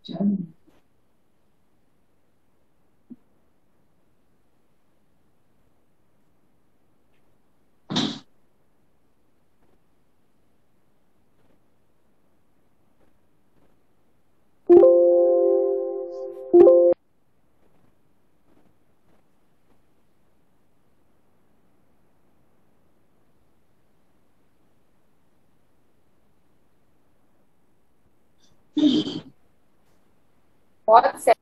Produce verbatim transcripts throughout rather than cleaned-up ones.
बहुत से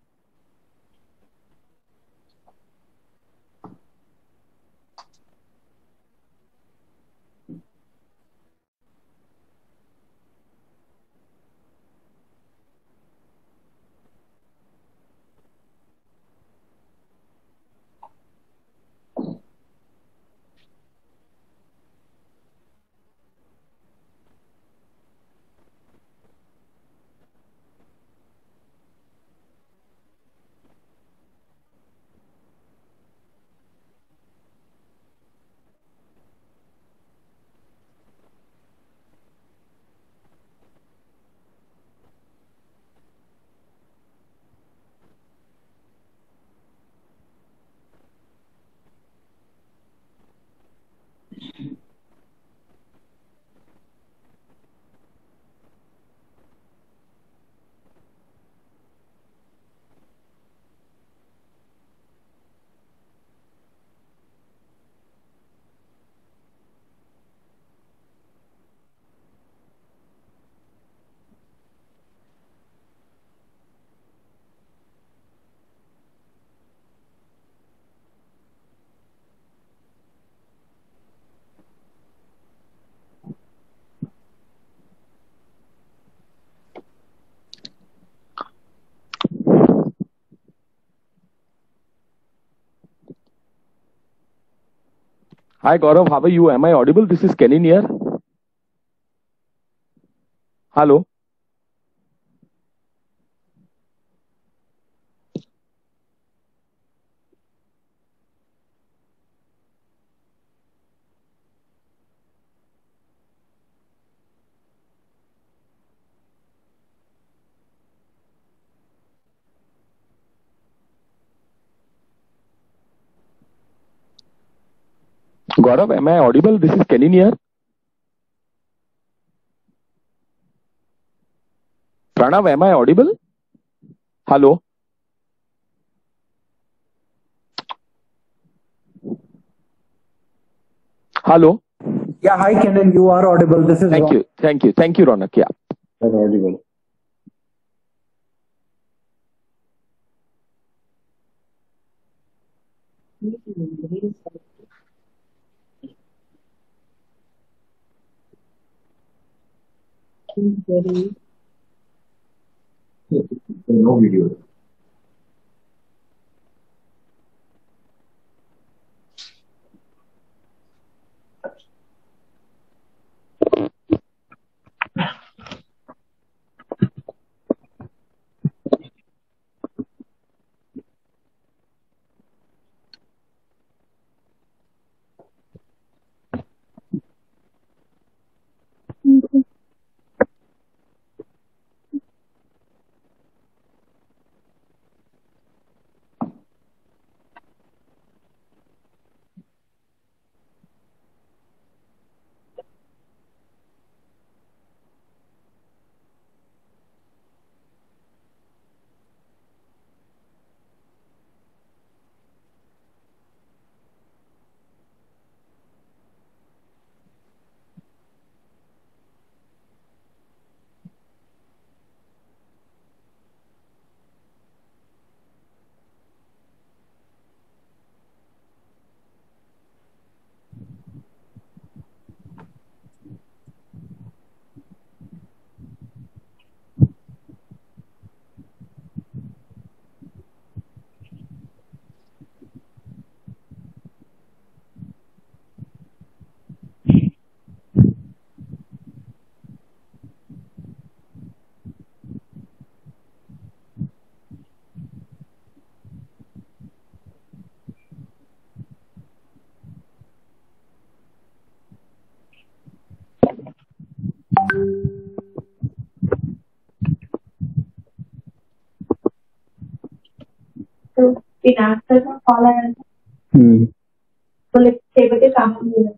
Hi Gaurav, how are you? Am I audible? This is Kenin here. Hello. Gaurav, am I audible? This is Kenin here. Pranav, am I audible? Hello. Hello. Yeah, hi Kenan, you are audible. This is Thank Ron. you. Thank you. Thank you, Ronak. Yeah. You're audible. No video. finances ng follower. Hmm. Ulit sa iba't ibang nila.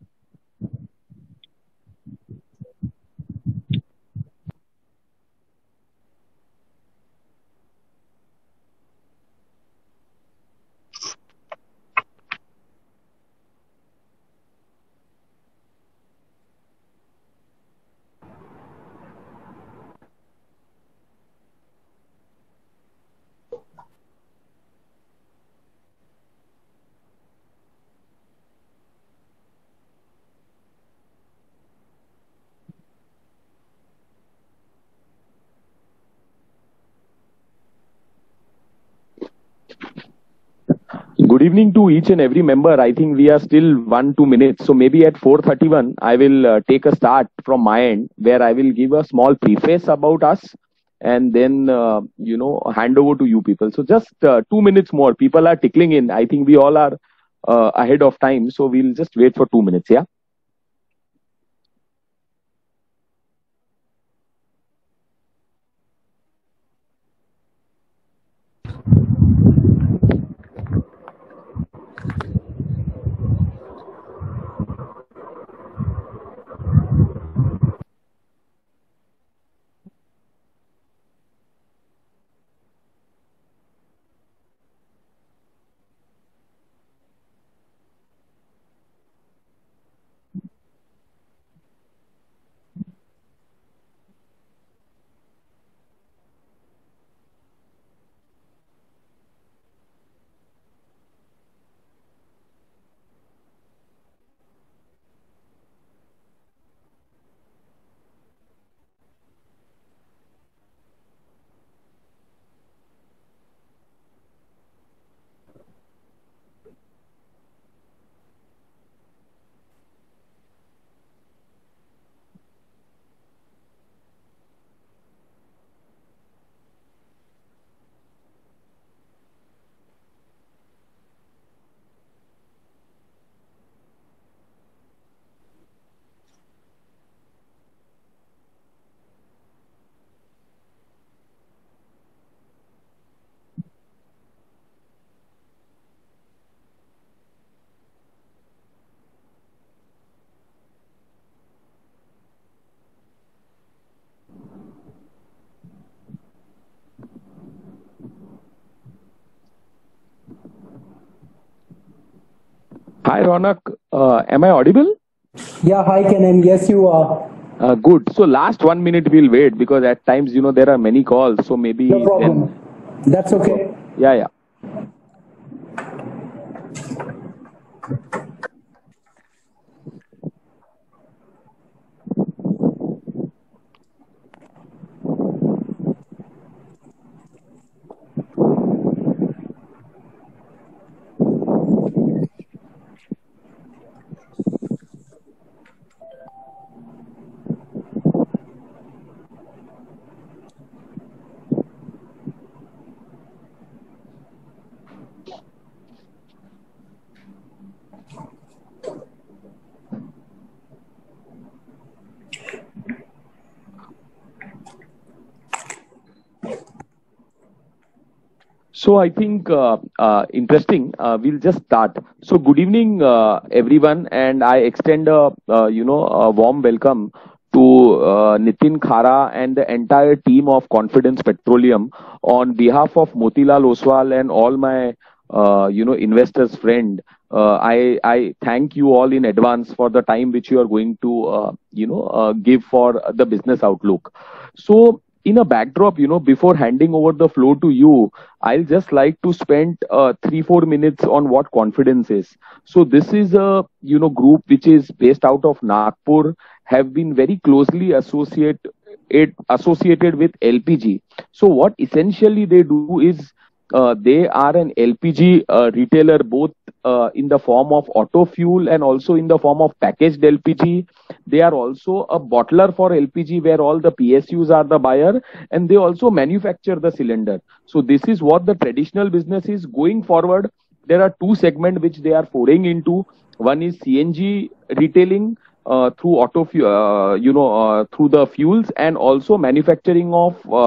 Good evening to each and every member. I think we are still one, two minutes. So maybe at four thirty-one, I will uh, take a start from my end where I will give a small preface about us and then, uh, you know, hand over to you people. So just uh, two minutes more. People are tickling in. I think we all are uh, ahead of time. So we'll just wait for two minutes. Yeah. Hi, Ronak. Uh, am I audible? Yeah, hi Kenan. Yes, you are. Uh, good. So last one minute we'll wait because at times, you know, there are many calls. So maybe No problem. then. That's okay. Yeah, yeah. So I think uh, uh, interesting. Uh, we'll just start. So good evening, uh, everyone, and I extend a uh, you know a warm welcome to uh, Nitin Khara and the entire team of Confidence Petroleum on behalf of Motilal Oswal and all my uh, you know investors friend. Uh, I I thank you all in advance for the time which you are going to uh, you know uh, give for the business outlook. So in a backdrop, you know, before handing over the floor to you, I'll just like to spend uh, three, four minutes on what confidence is. So this is a, you know, group which is based out of Nagpur, have been very closely associate, it, associated with L P G. So what essentially they do is uh, they are an L P G uh, retailer, both uh, in the form of auto fuel and also in the form of packaged L P G. They are also a bottler for L P G where all the P S Us are the buyer, and they also manufacture the cylinder. So this is what the traditional business is. Going forward, there are two segments which they are foraying into. One is C N G retailing uh, through auto, uh, you know, uh, through the fuels, and also manufacturing of uh,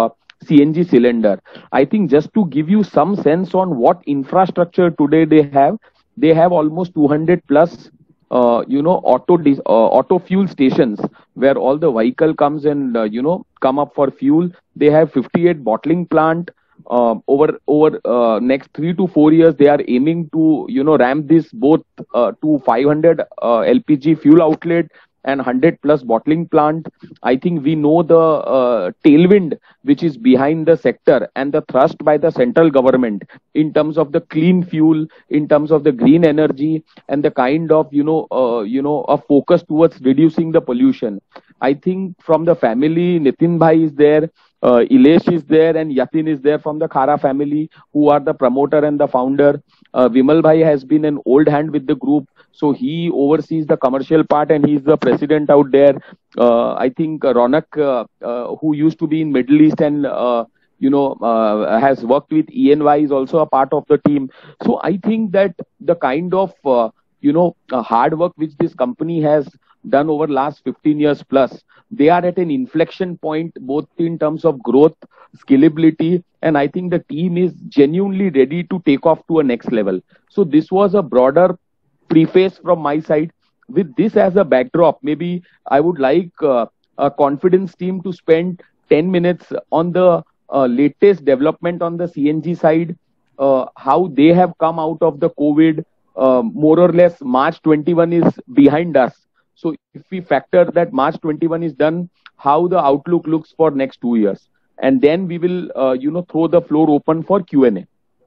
C N G cylinder. I think just to give you some sense on what infrastructure today they have, they have almost two hundred plus, uh, you know, auto dis- uh, auto fuel stations where all the vehicle comes and uh, you know come up for fuel. They have fifty-eight bottling plant. Uh, over over uh, next three to four years, they are aiming to you know ramp this both uh, to five hundred uh, L P G fuel outlet and one hundred plus bottling plant. I think we know the uh, tailwind which is behind the sector and the thrust by the central government in terms of the clean fuel, in terms of the green energy, and the kind of you know uh, you know a focus towards reducing the pollution. I think from the family, Nitin Bhai is there, uh, Ilesh is there, and Yatin is there from the Khara family, who are the promoter and the founder. Uh, Vimal Bhai has been an old hand with the group, so he oversees the commercial part and he's the president out there. Uh, I think uh, Ronak, uh, uh, who used to be in Middle East and uh, you know uh, has worked with E N Y, is also a part of the team. So I think that the kind of uh, you know uh, hard work which this company has done over last fifteen years plus, they are at an inflection point both in terms of growth, scalability, and I think the team is genuinely ready to take off to a next level. So this was a broader preface from my side. With this as a backdrop, maybe I would like uh, a confidence team to spend ten minutes on the uh, latest development on the C N G side, uh, how they have come out of the COVID. Uh, more or less March twenty-one is behind us. So if we factor that March twenty-one is done, how the outlook looks for next two years. And then we will, uh, you know, throw the floor open for Q and A.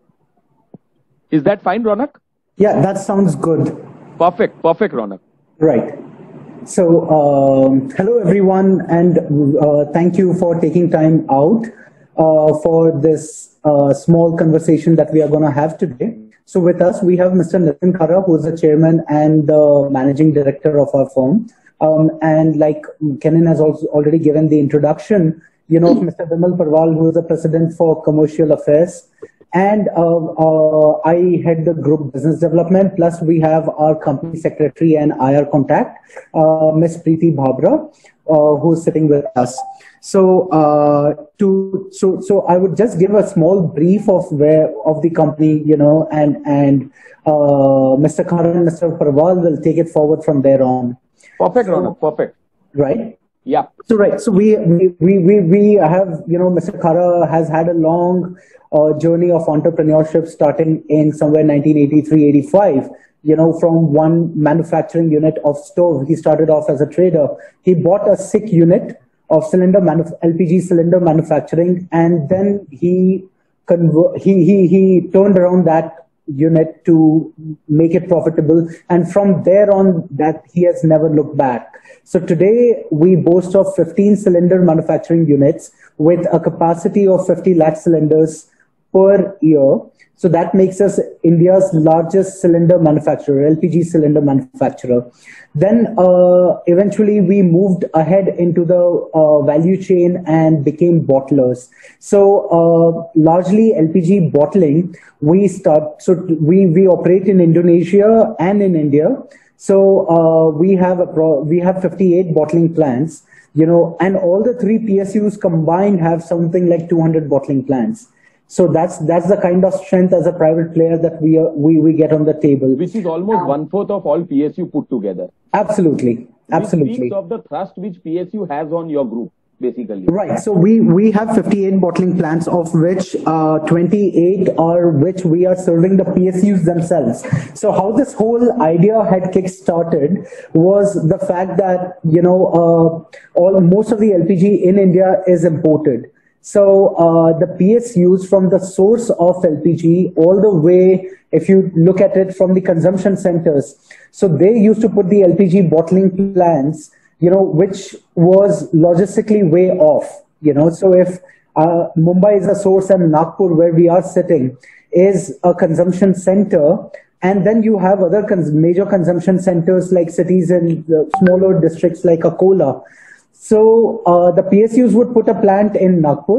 Is that fine, Ronak? Yeah, that sounds good. Perfect, perfect, Ronak. Right. So, um, hello everyone, and uh, thank you for taking time out uh, for this uh, small conversation that we are going to have today. So with us, we have Mister Nitin Khara, who is the chairman and the managing director of our firm. Um, and like Kenan has also already given the introduction, you know, of Mister Vimal Parwal, who is the president for commercial affairs. And uh, uh, I head the group business development. Plus, we have our company secretary and I R contact, uh, Miss Preeti Bhabra, uh, who is sitting with us. So, uh, to so so I would just give a small brief of where of the company, you know, and and uh, Mister Khara and Mister Parwal will take it forward from there on. Perfect, So, Ronak. Perfect. right. Yeah. So right, so we we we we we have, you know, Mister Khara has had a long uh, journey of entrepreneurship starting in somewhere nineteen eighty-three eighty-five. You know, from one manufacturing unit of stove, he started off as a trader. He bought a S I C unit of cylinder manuf- L P G cylinder manufacturing, and then he conver- he he he turned around that unit to make it profitable, and from there on that he has never looked back. So today we boast of fifteen cylinder manufacturing units with a capacity of fifty lakh cylinders per year. So that makes us India's largest cylinder manufacturer, L P G cylinder manufacturer. Then uh, eventually we moved ahead into the uh, value chain and became bottlers. So uh, largely L P G bottling, we start, so we, we operate in Indonesia and in India. So uh, we have a pro, we have fifty-eight bottling plants, you know, and all the three P S Us combined have something like two hundred bottling plants. So that's that's the kind of strength as a private player that we are, we we get on the table. Which is almost one fourth of all P S U put together. Absolutely, absolutely. Which speaks of the trust which P S U has on your group, basically. Right. So we we have fifty-eight bottling plants, of which uh, twenty-eight are which we are serving the P S Us themselves. So how this whole idea had kick-started was the fact that, you know, uh, all most of the L P G in India is imported. So uh, the P S Us from the source of L P G all the way, if you look at it from the consumption centers, so they used to put the L P G bottling plants, you know, which was logistically way off, you know. So if uh, Mumbai is a source and Nagpur, where we are sitting, is a consumption center, and then you have other cons major consumption centers like cities and uh, smaller districts like Akola. So uh, the P S Us would put a plant in Nagpur,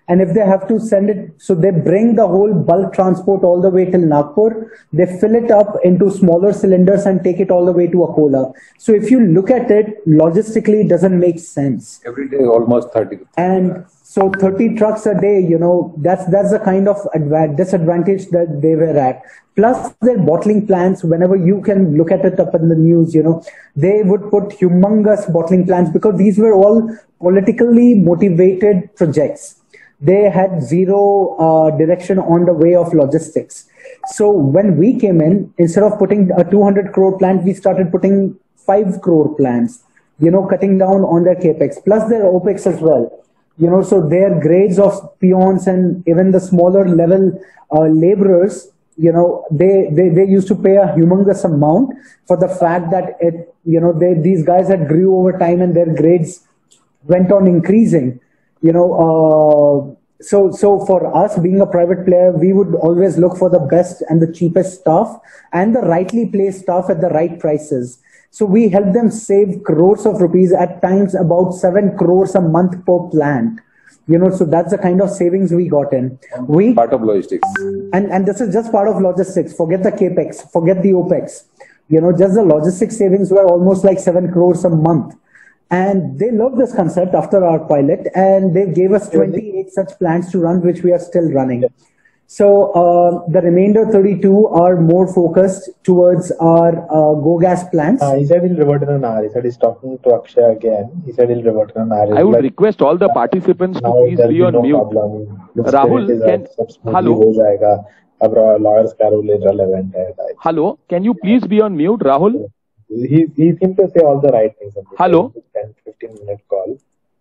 And if they have to send it, so they bring the whole bulk transport all the way till Nagpur, they fill it up into smaller cylinders and take it all the way to Akola. So if you look at it, logistically, it doesn't make sense. Every day, almost thirty. And so thirty trucks a day, you know, that's that's the kind of adva- disadvantage that they were at. Plus their bottling plants, whenever you can look at it up in the news, you know, they would put humongous bottling plants because these were all politically motivated projects. They had zero uh, direction on the way of logistics. So when we came in, instead of putting a two hundred crore plant, we started putting five crore plants, you know, cutting down on their capex, plus their opex as well. You know, so their grades of peons and even the smaller level uh, laborers, you know, they, they, they used to pay a humongous amount for the fact that it, you know, they, these guys had grew over time and their grades went on increasing. You know, uh, so so for us being a private player, we would always look for the best and the cheapest stuff and the rightly placed stuff at the right prices. So we help them save crores of rupees, at times about seven crores a month per plant. You know, so that's the kind of savings we got in. We Part of logistics. and and this is just part of logistics. Forget the capex, forget the opex. You know, just the logistics savings were almost like seven crores a month. And they loved this concept after our pilot, and they gave us twenty-eight such plants to run, which we are still running. So uh, the remainder thirty-two are more focused towards our uh, GoGas plants. Uh, he said he'll revert in an hour. He said he's talking to Akshay again. He said he'll revert in an hour. I would Like, request all the participants to now please there'll be on no mute. problem. The Rahul, spirit is can- out, सब smoothly hello? हो जाएगा. अब lawyers का role irrelevant है. Like, Hello, can you please be on mute, Rahul? he he seemed to say all the right things. Hello? ten fifteen minute call.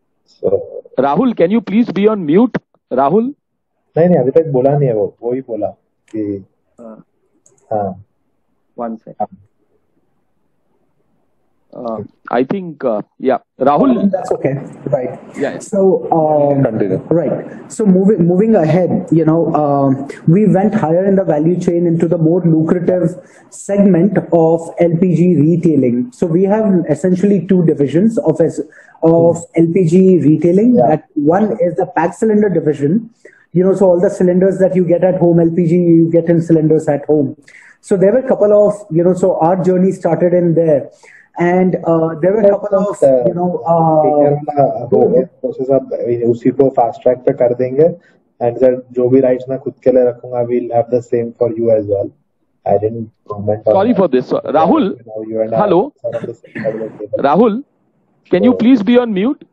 So Rahul, can you please be on mute? Rahul? नहीं नहीं अभी तक बोला नहीं है वो वो ही बोला कि हाँ One second. Uh, I think, uh, yeah. Rahul? That's okay. Right. Yeah. So, um, Continue. right. So moving moving ahead, you know, um, we went higher in the value chain into the more lucrative segment of L P G retailing. So we have essentially two divisions of as of L P G retailing. Yeah. That one is the pack cylinder division. You know, so all the cylinders that you get at home, L P G, you get in cylinders at home. So there were a couple of, you know, so our journey started in there. And uh, there were a couple of, you know, taker uh, वाला हो गया process अब उसी को fast track पे कर देंगे and sir जो भी राइट्स मैं खुद के लिए रखूंगा will have the same for you as well I didn't comment Sorry for this. Rahul? Hello? Rahul? Can you please be on mute?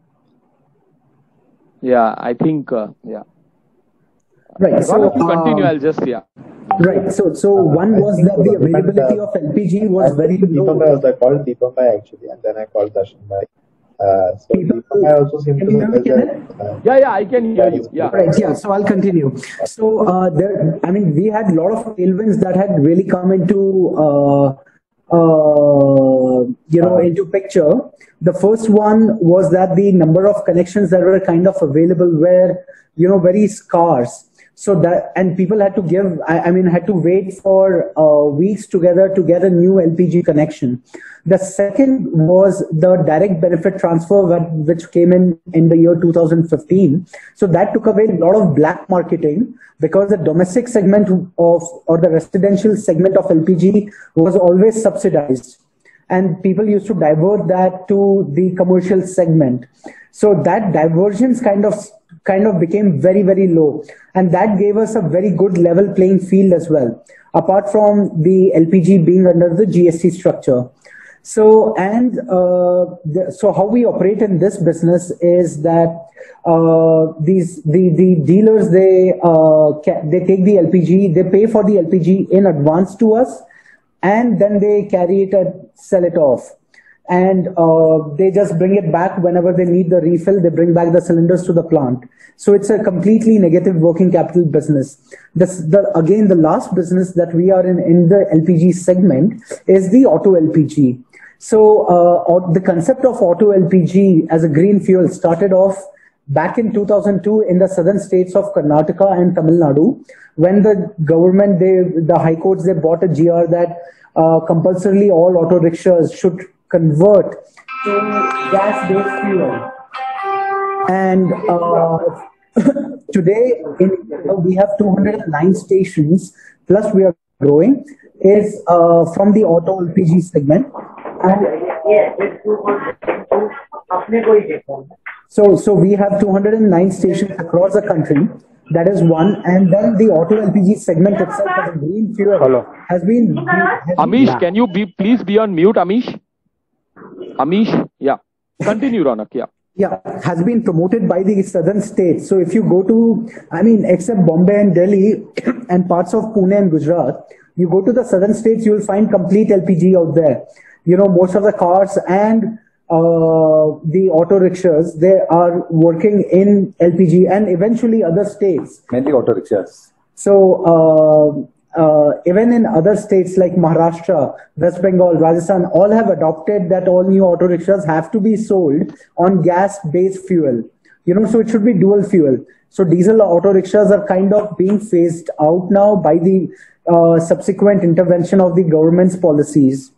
Yeah, I think, uh, yeah. right. So, Rahul, if you continue, uh, I'll just, yeah. right. So, so one was that the availability of L P G was very Deepak low. Bhai was I called Deepak Bhai actually and then I called Darshan Bhai. Uh, so Deepak- Deepak Bhai also seemed Can to you be hear me, there. Kenneth? Uh, Yeah, yeah, I can hear you. Yeah. Right. Yeah. So I'll continue. So uh, there, I mean, we had a lot of tailwinds that had really come into, uh, uh, you know, into picture. The first one was that the number of connections that were kind of available were, you know, very scarce. So that, and people had to give, I, I mean, had to wait for uh, weeks together to get a new L P G connection. The second was the direct benefit transfer, that- which came in in the year two thousand fifteen. So that took away a lot of black marketing because the domestic segment of, or the residential segment of L P G was always subsidized. And people used to divert that to the commercial segment. So that divergence kind of kind of became very, very low. And that gave us a very good level playing field as well, apart from the L P G being under the G S T structure. So, and uh, the, so how we operate in this business is that uh, these the the dealers, they uh, ca- they take the L P G, they pay for the L P G in advance to us, and then they carry it and sell it off. And uh, they just bring it back whenever they need the refill. They bring back the cylinders to the plant. So it's a completely negative working capital business. This, the, again, the last business that we are in in the L P G segment is the auto L P G. So uh, the concept of auto L P G as a green fuel started off back in two thousand two in the southern states of Karnataka and Tamil Nadu, when the government, they, the high courts, they bought a G R that uh, compulsorily all auto rickshaws should convert to gas-based fuel. And uh, Today, in India, we have two hundred nine stations, plus we are growing, is uh, from the auto L P G segment. And so, so we have two hundred nine stations across the country. That is one. And then the auto L P G segment itself as a green fuel Hello. has been... Has Amish, been can you be please be on mute, Amish? Amish, yeah. Continue, Ronak, yeah. Yeah, has been promoted by the southern states. So if you go to, I mean, except Bombay and Delhi and parts of Pune and Gujarat, you go to the southern states, you will find complete L P G out there. You know, most of the cars and uh, the auto rickshaws, they are working in L P G, and eventually other states. Mainly auto rickshaws. So uh, uh, even in other states like Maharashtra, West Bengal, Rajasthan, all have adopted that all new auto rickshaws have to be sold on gas-based fuel. You know, so it should be dual fuel. So diesel auto rickshaws are kind of being phased out now by the uh, subsequent intervention of the government's policies.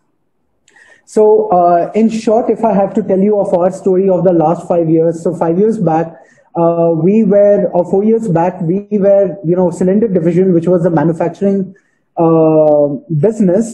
So uh, in short, if I have to tell you of our story of the last five years, so five years back, Uh, we were, or four years back, we were, you know, cylinder division, which was the manufacturing uh, business,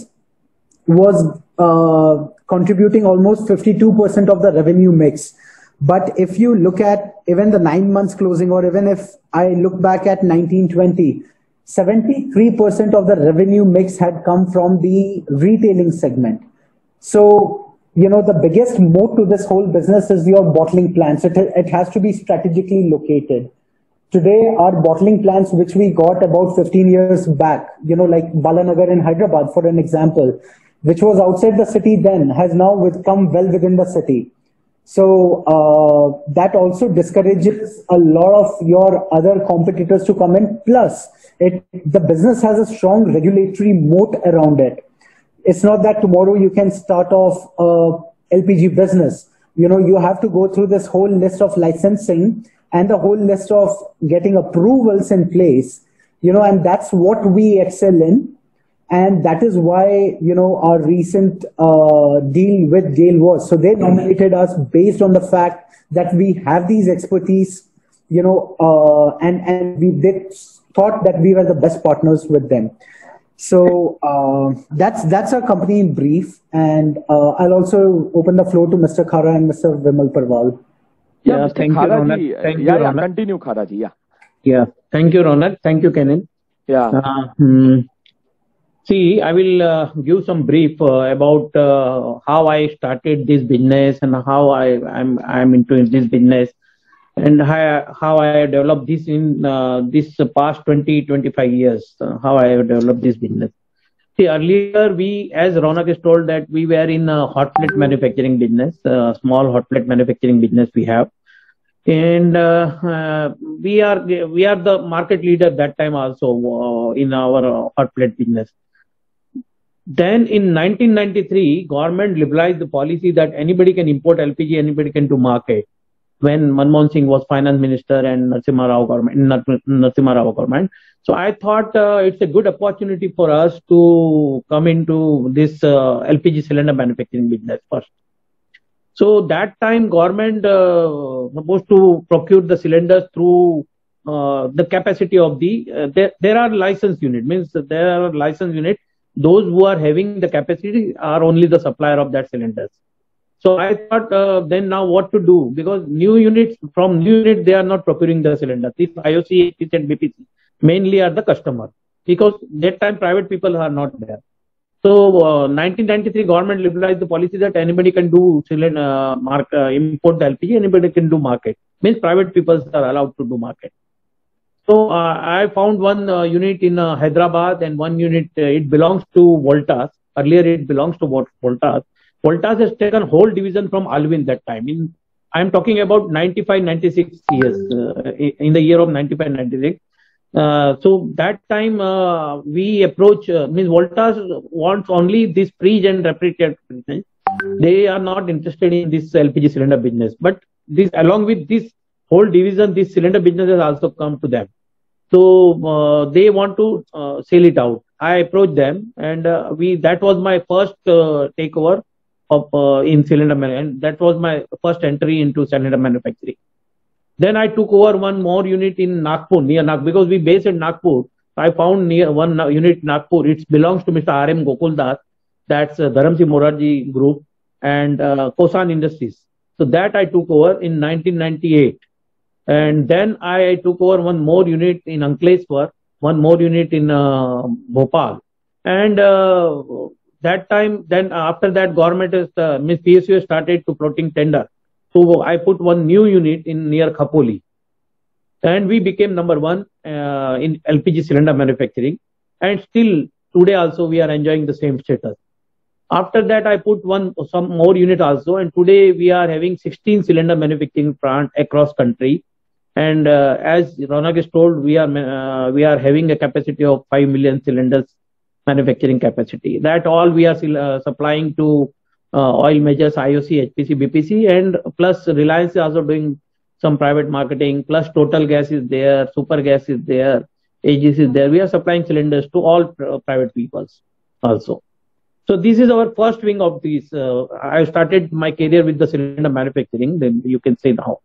was uh, contributing almost fifty-two percent of the revenue mix. But if you look at even the nine months closing, or even if I look back at nineteen twenty, seventy-three percent of the revenue mix had come from the retailing segment. So, you know, the biggest moat to this whole business is your bottling plants. It, it has to be strategically located. Today, our bottling plants, which we got about fifteen years back, you know, like Balanagar in Hyderabad, for an example, which was outside the city then, has now with, come well within the city. So uh, that also discourages a lot of your other competitors to come in. Plus, it, the business has a strong regulatory moat around it. It's not that tomorrow you can start off a L P G business. You know, you have to go through this whole list of licensing and the whole list of getting approvals in place, you know, and that's what we excel in. And that is why, you know, our recent uh, deal with GAIL was. So they nominated us based on the fact that we have these expertise, you know, uh, and, and we they thought that we were the best partners with them. So uh, that's that's our company in brief, and uh, I'll also open the floor to Mister Khara and Mister Vimal Parwal. Yeah, Yeah, Mister thank you, Khara Ronak. ji, Thank yeah, you, yeah, Ronak. continue, Khara ji, yeah. Yeah, thank you, Ronak. Thank you, Kenan. Yeah. Uh, hmm. See, I will uh, give some brief uh, about uh, how I started this business and how I I'm I'm into this business, and how how I developed this in uh, this past twenty twenty-five years. Uh, how I have developed this business. See, earlier we, as Ronak is told, that we were in a hot plate manufacturing business, uh, small hot plate manufacturing business we have, and uh, uh, we are we are the market leader that time also uh, in our uh, hot plate business. Then in nineteen ninety-three, government liberalized the policy that anybody can import L P G, anybody can do market. When Manmohan Singh was finance minister and Narasimha Rao government, Narasimha Rao government. So I thought uh, it's a good opportunity for us to come into this uh, L P G cylinder manufacturing business first. So that time government uh, supposed to procure the cylinders through uh, the capacity of the, uh, there, there are license unit, means there are license unit. Those who are having the capacity are only the supplier of that cylinders. So I thought uh, then now what to do, because new units, from new unit, they are not procuring the cylinder. These I O C, A P C and B P C mainly are the customer, because that time private people are not there. So uh, nineteen ninety-three government liberalized the policy that anybody can do cylinder, uh, mark, uh, import the L P G, anybody can do market. Means private people are allowed to do market. So uh, I found one uh, unit in uh, Hyderabad, and one unit, uh, it belongs to Voltas. Earlier it belongs to Voltas. Voltas has taken whole division from Alwyn that time. In I am talking about ninety-five, ninety-six years, uh, in the year of ninety-five, ninety-six. Uh, so that time uh, we approach, uh, means Voltas wants only this pre and refrigerated business. They are not interested in this L P G cylinder business. But this, along with this whole division, this cylinder business has also come to them. So uh, they want to uh, sell it out. I approached them, and uh, we that was my first uh, takeover of uh, in cylinder manufacturing, and that was my first entry into cylinder manufacturing. Then I took over one more unit in Nagpur, near Nagpur, because we based in Nagpur. I found near one unit in Nagpur. It belongs to Mister R M Gokuldas. That's uh, Dharamsing Morarji Group and uh, Kosan Industries. So that I took over in nineteen ninety-eight. And then I took over one more unit in Ankleshwar, one more unit in uh, Bhopal. And uh, that time, then after that, government is, uh, Miss P S U started to floating tender. So I put one new unit in near Khapoli. And we became number one uh, in L P G cylinder manufacturing. And still today also we are enjoying the same status. After that, I put one some more unit also. And today we are having sixteen cylinder manufacturing plant across country. And uh, as Ronak is told, we are uh, we are having a capacity of five million cylinders manufacturing capacity. That all we are uh, supplying to uh, oil majors, I O C, H P C, B P C, and plus Reliance is also doing some private marketing, plus Total Gas is there, Super Gas is there, Aegis is there. We are supplying cylinders to all private peoples also. So this is our first wing of this. Uh, I started my career with the cylinder manufacturing, then you can say now.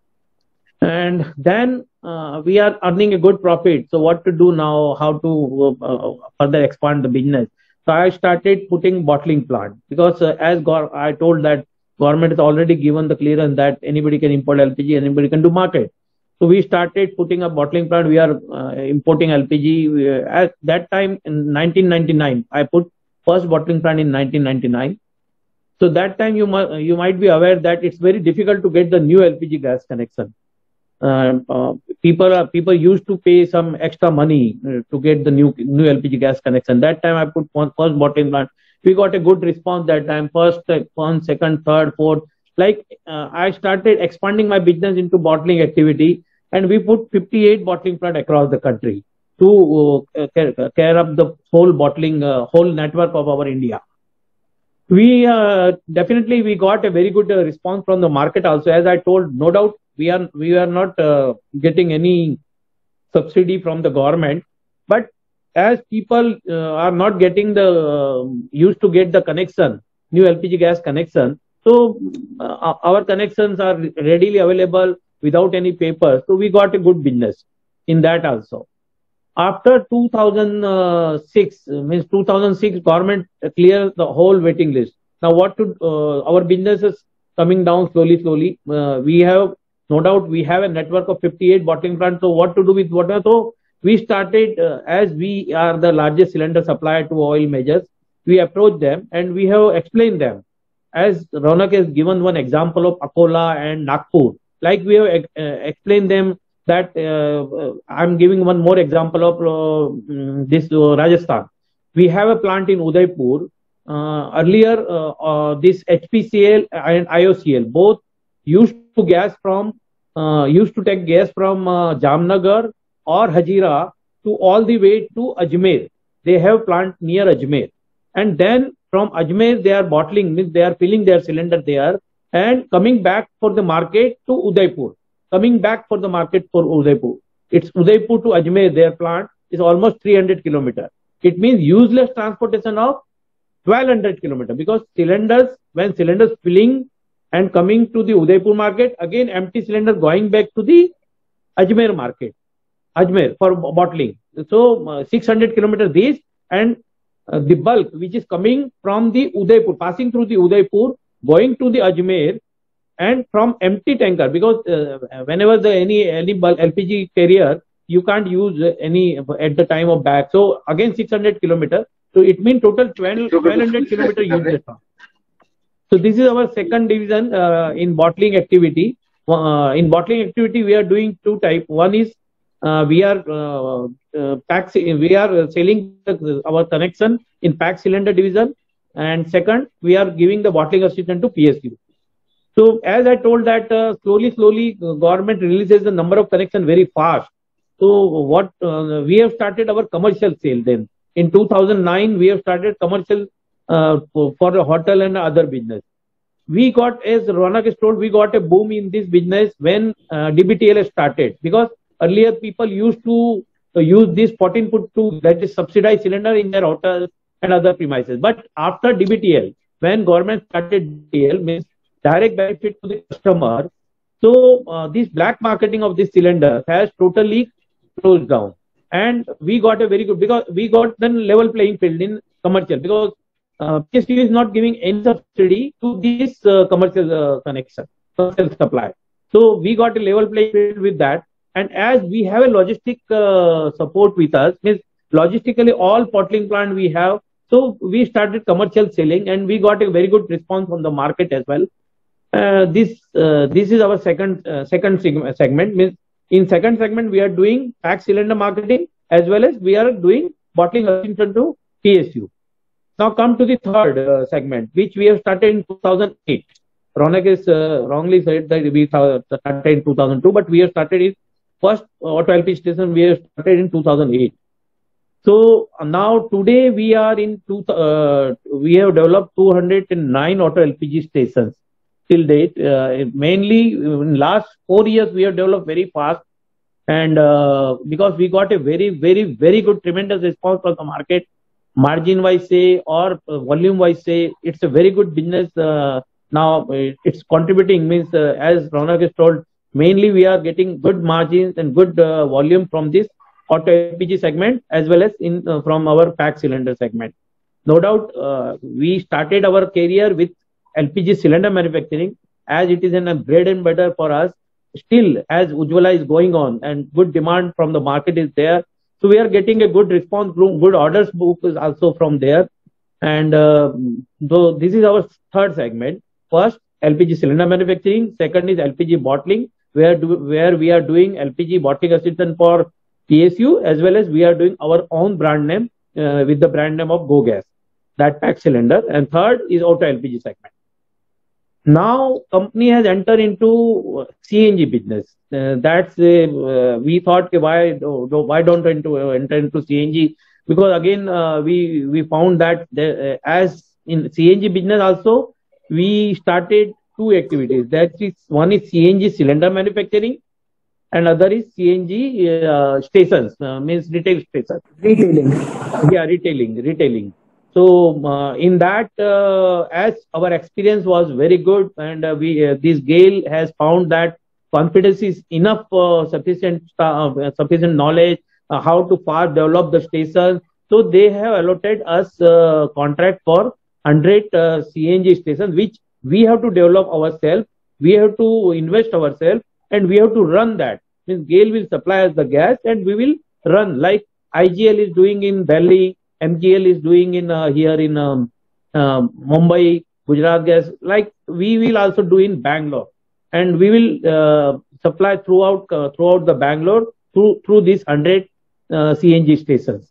And then uh, we are earning a good profit. So what to do now, how to uh, further expand the business. So I started putting bottling plant because uh, as I told that government has already given the clearance that anybody can import L P G, anybody can do market. So we started putting a bottling plant. We are uh, importing L P G. We, uh, at that time in nineteen ninety-nine, I put first bottling plant in nineteen ninety-nine. So that time you, mu you might be aware that it's very difficult to get the new L P G gas connection. Uh, uh, people are people used to pay some extra money uh, to get the new new L P G gas connection. That time I put one, first bottling plant. We got a good response that time. First, one, second, third, fourth. Like uh, I started expanding my business into bottling activity, and we put fifty-eight bottling plant across the country to uh, care, care of the whole bottling uh, whole network of our India. We uh, definitely we got a very good uh, response from the market also. As I told, no doubt we are we are not uh, getting any subsidy from the government, but as people uh, are not getting the uh, used to get the connection, new L P G gas connection, so uh, our connections are readily available without any paper. So we got a good business in that also. After two thousand six, means two thousand six, government cleared the whole waiting list. Now what to uh, our business is coming down slowly, slowly. Uh, we have no doubt we have a network of fifty-eight bottling plants. So what to do with water? So we started, uh, as we are the largest cylinder supplier to oil majors, we approached them and we have explained them. As Ronak has given one example of Akola and Nagpur, like we have uh, explained them that uh, I'm giving one more example of uh, this uh, Rajasthan. We have a plant in Udaipur. Uh, earlier, uh, uh, this H P C L and I O C L both used to gas from, uh, used to take gas from uh, Jamnagar or Hazira to all the way to Ajmer. They have plant near Ajmer. And then from Ajmer, they are bottling, means they are filling their cylinder there and coming back for the market to Udaipur. Coming back for the market for Udaipur. It's Udaipur to Ajmer, their plant is almost three hundred kilometers. It means useless transportation of twelve hundred kilometers because cylinders, when cylinders filling and coming to the Udaipur market, again empty cylinder going back to the Ajmer market. Ajmer for bottling. So uh, six hundred kilometers this and uh, the bulk which is coming from the Udaipur, passing through the Udaipur, going to the Ajmer and from empty tanker because uh, whenever the any any bulk L P G carrier, you can't use any at the time of back. So again six hundred kilometers. So it means total twelve hundred kilometers used. So this is our second division uh, in bottling activity. Uh, in bottling activity, we are doing two types. One is Uh, we are uh, uh, pack, we are selling the, our connection in pack cylinder division, and second we are giving the bottling assistant to P S U. So as I told that uh, slowly slowly uh, government releases the number of connection very fast. So what uh, we have started our commercial sale then in two thousand nine we have started commercial uh, for, for the hotel and other business. We got, as Ronak is told, we got a boom in this business when uh, D B T L started because earlier, people used to uh, use this fourteen foot two, that is subsidized cylinder in their hotels and other premises. But after D B T L, when government started D B T L, means direct benefit to the customer, So uh, this black marketing of this cylinder has totally closed down, and we got a very good, because we got then level playing field in commercial, because uh, P S U is not giving any subsidy to this uh, commercial uh, connection, commercial supply. So we got a level playing field with that, and as we have a logistic uh, support with us, means logistically all bottling plant we have. So we started commercial selling, and we got a very good response from the market as well. Uh, this uh, this is our second uh, second seg- segment. Means in second segment we are doing pack cylinder marketing, as well as we are doing bottling assistant to P S U. Now come to the third uh, segment, which we have started in two thousand eight. Ronak is uh, wrongly said that we started in two thousand two, but we have started in first auto L P G station we have started in two thousand eight. So now today we are in two, uh, we have developed two hundred nine auto L P G stations till date. Uh, mainly in last four years we have developed very fast, and uh, because we got a very very very good tremendous response from the market, margin wise say or uh, volume wise say, it's a very good business. Uh, now it's contributing, means uh, as Ronak has told, mainly we are getting good margins and good uh, volume from this auto L P G segment, as well as in uh, from our pack cylinder segment. No doubt uh, we started our career with L P G cylinder manufacturing, as it is a bread and butter for us. Still, as Ujjwala is going on and good demand from the market is there, so we are getting a good response, good orders book is also from there. And uh, so this is our third segment. First, L P G cylinder manufacturing. Second is L P G bottling, where do, where we are doing L P G bottling assistant for P S U, as well as we are doing our own brand name uh, with the brand name of GoGas, that pack cylinder. And third is auto L P G segment. Now company has entered into C N G business. Uh, that's uh, we thought why why don't enter, enter into C N G, because again uh, we we found that the, uh, as in C N G business also we started two activities. That is, one is C N G cylinder manufacturing, and other is C N G uh, stations, uh, means retail stations. Retailing. Yeah, retailing, retailing. So uh, in that, uh, as our experience was very good, and uh, we uh, this GAIL has found that confidence is enough, uh, sufficient uh, sufficient knowledge uh, how to far develop the station. So they have allotted us uh, contract for one hundred uh, C N G stations, which we have to develop ourselves. We have to invest ourselves, and we have to run that. Means GAIL will supply us the gas, and we will run, like I G L is doing in Delhi, M G L is doing in uh, here in um, uh, Mumbai, Gujarat Gas. Like we will also do in Bangalore, and we will uh, supply throughout uh, throughout the Bangalore through through these one hundred uh, C N G stations.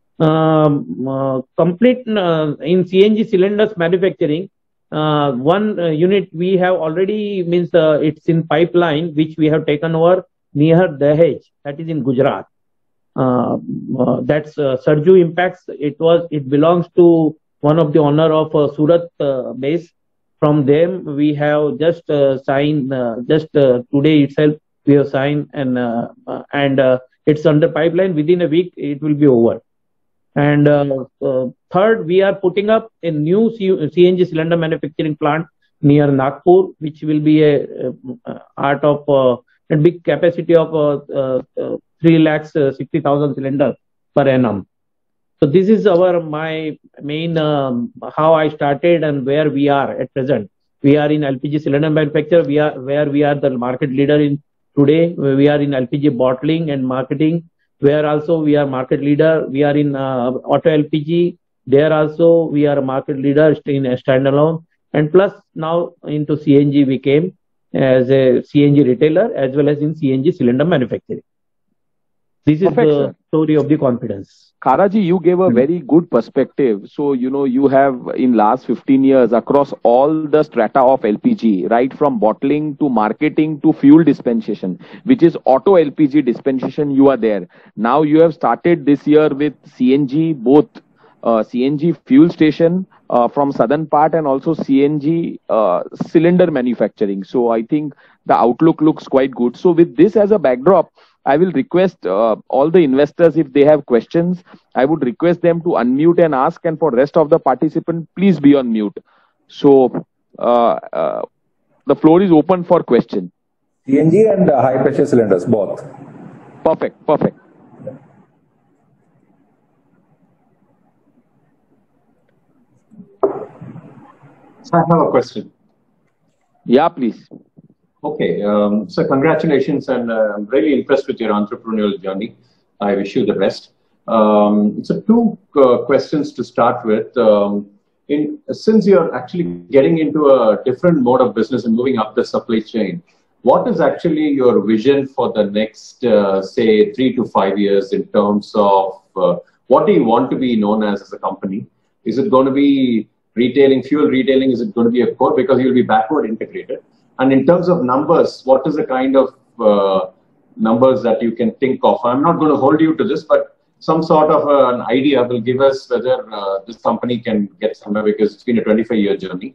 Um, uh, complete uh, in C N G cylinders manufacturing. Uh, one uh, unit we have already, means uh, it's in pipeline, which we have taken over near Dahej, that is in Gujarat. Uh, uh, that's uh, Sarju Impacts. It was it belongs to one of the owner of uh, Surat uh, base. From them we have just uh, signed uh, just uh, today itself we have signed, and uh, uh, and uh, it's under pipeline. Within a week it will be over. And uh, uh, third, we are putting up a new C N G cylinder manufacturing plant near Nagpur, which will be a, a art of uh, a big capacity of uh, uh, uh, three lakhs sixty thousand cylinders per annum. So this is our my main um, how I started and where we are at present. We are in L P G cylinder manufacture. We are where we are the market leader in today. We are in L P G bottling and marketing, where also we are market leader. We are in uh, auto L P G. There also we are a market leader in a standalone. And plus now into C N G we came as a C N G retailer, as well as in C N G cylinder manufacturing. This is Perfect, the sir. story of the confidence. Kharaji, you gave a very good perspective. So, you know, you have in last fifteen years across all the strata of L P G, right from bottling to marketing to fuel dispensation, which is auto L P G dispensation, you are there. Now you have started this year with C N G, both uh, C N G fuel station uh, from southern part and also C N G uh, cylinder manufacturing. So I think the outlook looks quite good. So with this as a backdrop, I will request uh, all the investors, if they have questions, I would request them to unmute and ask, and for rest of the participants, please be on mute. So uh, uh, the floor is open for question. C N G and uh, high pressure cylinders, both. Perfect, perfect. I have a question. Yeah, please. Okay, um, so congratulations, and uh, I'm really impressed with your entrepreneurial journey. I wish you the best. Um, so two uh, questions to start with. Um, in, since you're actually getting into a different mode of business and moving up the supply chain, what is actually your vision for the next, uh, say, three to five years in terms of uh, what do you want to be known as as a company? Is it going to be retailing, fuel retailing? Is it going to be a core? Because you'll be backward integrated. And in terms of numbers, what is the kind of uh, numbers that you can think of? I'm not going to hold you to this, but some sort of uh, an idea will give us whether uh, this company can get somewhere, because it's been a twenty-five year journey.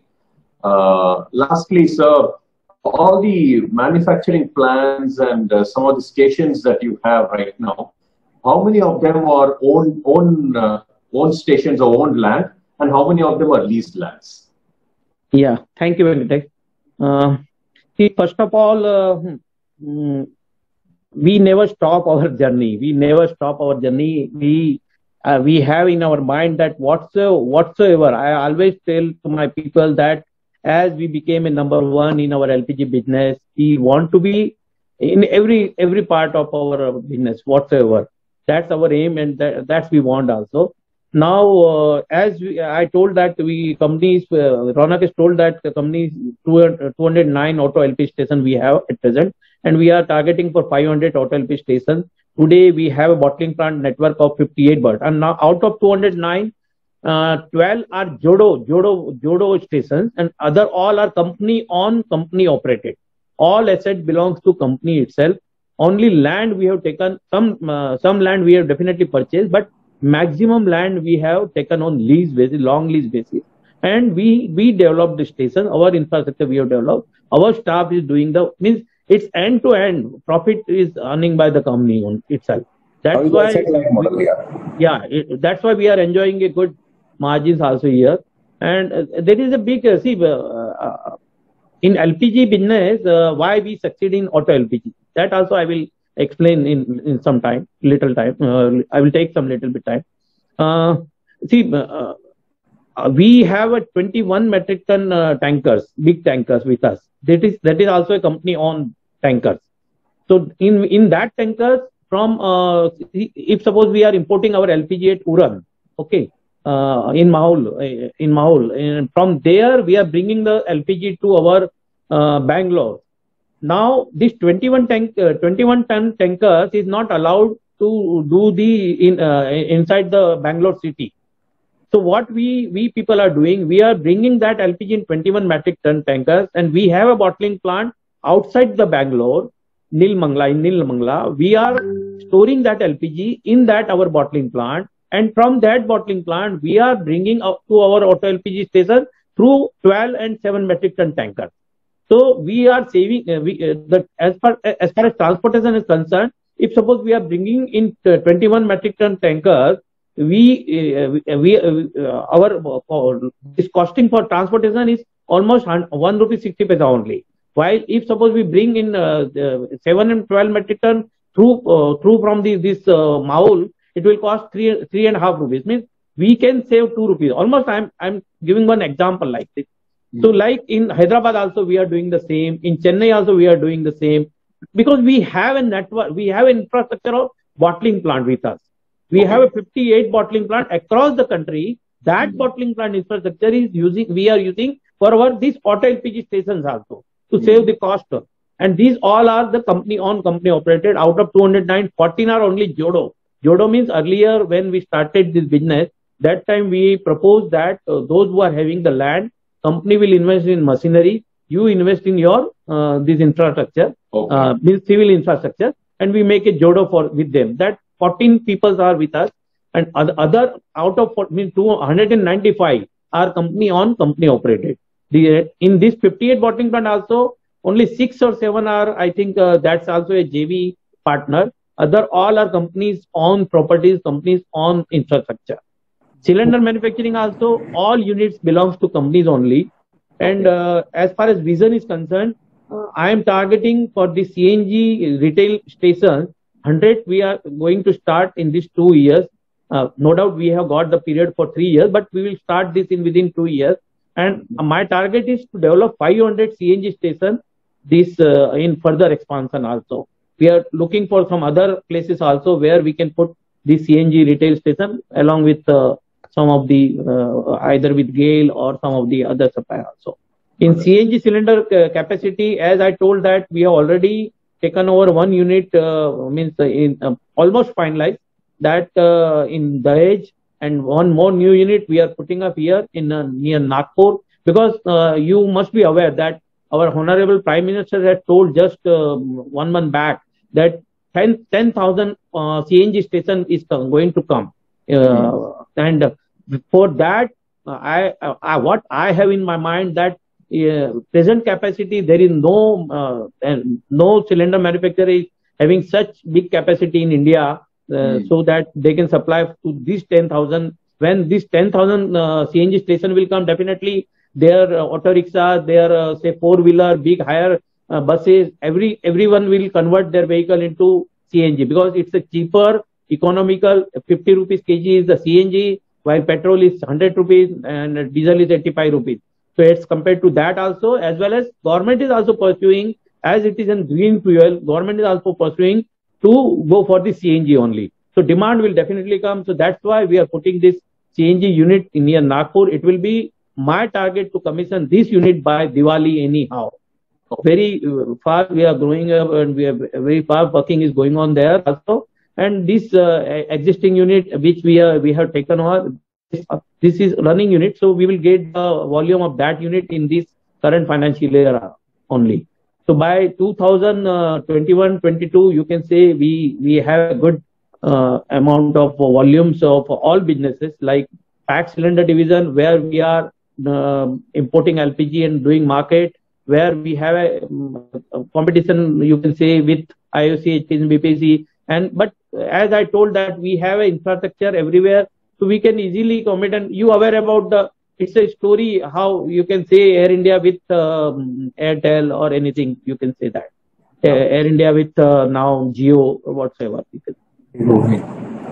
Uh, lastly, sir, all the manufacturing plans and uh, some of the stations that you have right now, how many of them are own, own, uh, own stations or owned land, and how many of them are leased lands? Yeah, thank you, Venkatesh. Uh, see, first of all, uh, mm, we never stop our journey. We never stop our journey. We uh, we have in our mind that whatsoever, whatsoever. I always tell to my people that as we became a number one in our L P G business, we want to be in every every part of our business whatsoever. That's our aim, and that, that's we want also. Now, uh, as we, I told that we companies, uh, Ronak has told that the companies two hundred nine auto L P G stations we have at present, and we are targeting for five hundred auto L P G stations. Today we have a bottling plant network of fifty-eight, but and now out of two hundred nine, uh, twelve are Jodo Jodo Jodo stations, and other all are company on company operated. All asset belongs to company itself. Only land we have taken, some uh, some land we have definitely purchased, but maximum land we have taken on lease basis, long lease basis, and we we developed the station. Our infrastructure we have developed. Our staff is doing the means it's end to end. Profit is earning by the company on itself. That's why model, yeah, yeah it, that's why we are enjoying a good margins also here. And uh, there is a big uh, see uh, uh, in L P G business uh, why we succeed in auto L P G. That also I will explain in, in some time, little time. Uh, I will take some little bit time. Uh, see, uh, uh, we have a twenty-one metric ton uh, tankers, big tankers with us. That is that is also a company on tankers. So in in that tankers from uh, if suppose we are importing our L P G at Uran, okay, uh, in Mahul, in Mahul, and from there we are bringing the L P G to our uh, Bangalore. Now, this twenty-one tank, uh, twenty-one ton tankers is not allowed to do the in uh, inside the Bangalore city. So what we we people are doing, we are bringing that L P G in twenty-one metric ton tankers, and we have a bottling plant outside the Bangalore, Nilmangla. In Nilmangla, we are storing that L P G in that our bottling plant, and from that bottling plant, we are bringing up to our auto L P G station through twelve and seven metric ton tankers. So we are saving uh, we, uh, the as far as far as transportation is concerned. If suppose we are bringing in uh, twenty-one metric ton tankers, we uh, we uh, our uh, this costing for transportation is almost one rupee sixty paisa only. While if suppose we bring in uh, seven and twelve metric ton through uh, through from the this uh, Mahul, it will cost three three and a half rupees. Means we can save two rupees. Almost I'm I'm giving one example like this. So like in Hyderabad also we are doing the same. In Chennai also we are doing the same, because we have a network, we have an infrastructure of bottling plant with us. We okay. have a fifty-eight bottling plant across the country. That mm-hmm. bottling plant infrastructure is using, we are using for our these auto L P G stations also to mm-hmm. save the cost. And these all are the company on company operated. Out of two hundred nine, fourteen are only Jodo. Jodo means earlier when we started this business, that time we proposed that uh, those who are having the land, company will invest in machinery, you invest in your uh, this infrastructure, okay. uh, this civil infrastructure, and we make a Jodo for with them. That fourteen people are with us, and other, other out of mean two hundred ninety-five are company on company operated. The in this fifty-eight bottling plant also only six or seven are, I think uh, that's also a J V partner. Other all are companies on properties, companies on infrastructure. Cylinder manufacturing also, all units belongs to companies only. And uh, as far as vision is concerned, uh, I am targeting for the C N G retail stations, one hundred we are going to start in these two years. Uh, no doubt we have got the period for three years, but we will start this in within two years. And my target is to develop five hundred C N G stations this uh, in further expansion also. We are looking for some other places also where we can put the C N G retail station along with uh, some of the uh, either with GAIL or some of the other supply also. In C N G cylinder uh, capacity, as I told that we have already taken over one unit, uh, means uh, in uh, almost finalized that uh, in Dahej, and one more new unit we are putting up here in uh, near Nagpur, because uh, you must be aware that our Honorable Prime Minister had told just uh, one month back that ten thousand uh, C N G station is going to come. Uh, mm. And for that, uh, I, I what I have in my mind that uh, present capacity, there is no uh, and no cylinder manufacturer is having such big capacity in India uh, mm. so that they can supply to these ten thousand. When this ten thousand uh, C N G station will come, definitely their uh, auto rickshaws, their uh, say four wheeler, big higher uh, buses, every everyone will convert their vehicle into C N G, because it's a cheaper, economical. fifty rupees kg is the C N G, while petrol is one hundred rupees and diesel is eighty-five rupees. So it's compared to that also, as well as government is also pursuing, as it is in green fuel, government is also pursuing to go for the C N G only. So demand will definitely come. So that's why we are putting this C N G unit in near Nagpur. It will be my target to commission this unit by Diwali anyhow. Very uh, far we are growing up, and we are very far working is going on there also. And this uh, existing unit which we are we have taken over, this, uh, this is running unit, so we will get the volume of that unit in this current financial year only. So by two thousand twenty-one twenty-two, you can say we we have a good uh, amount of volumes of all businesses, like packed cylinder division, where we are uh, importing L P G and doing market, where we have a, a competition, you can say, with I O C, H P C, B P C, and but as I told that we have an infrastructure everywhere, so we can easily compete. And you aware about the, it's a story how you can say Air India with um, Airtel or anything, you can say that. Uh, Air India with uh, now Jio or whatsoever. It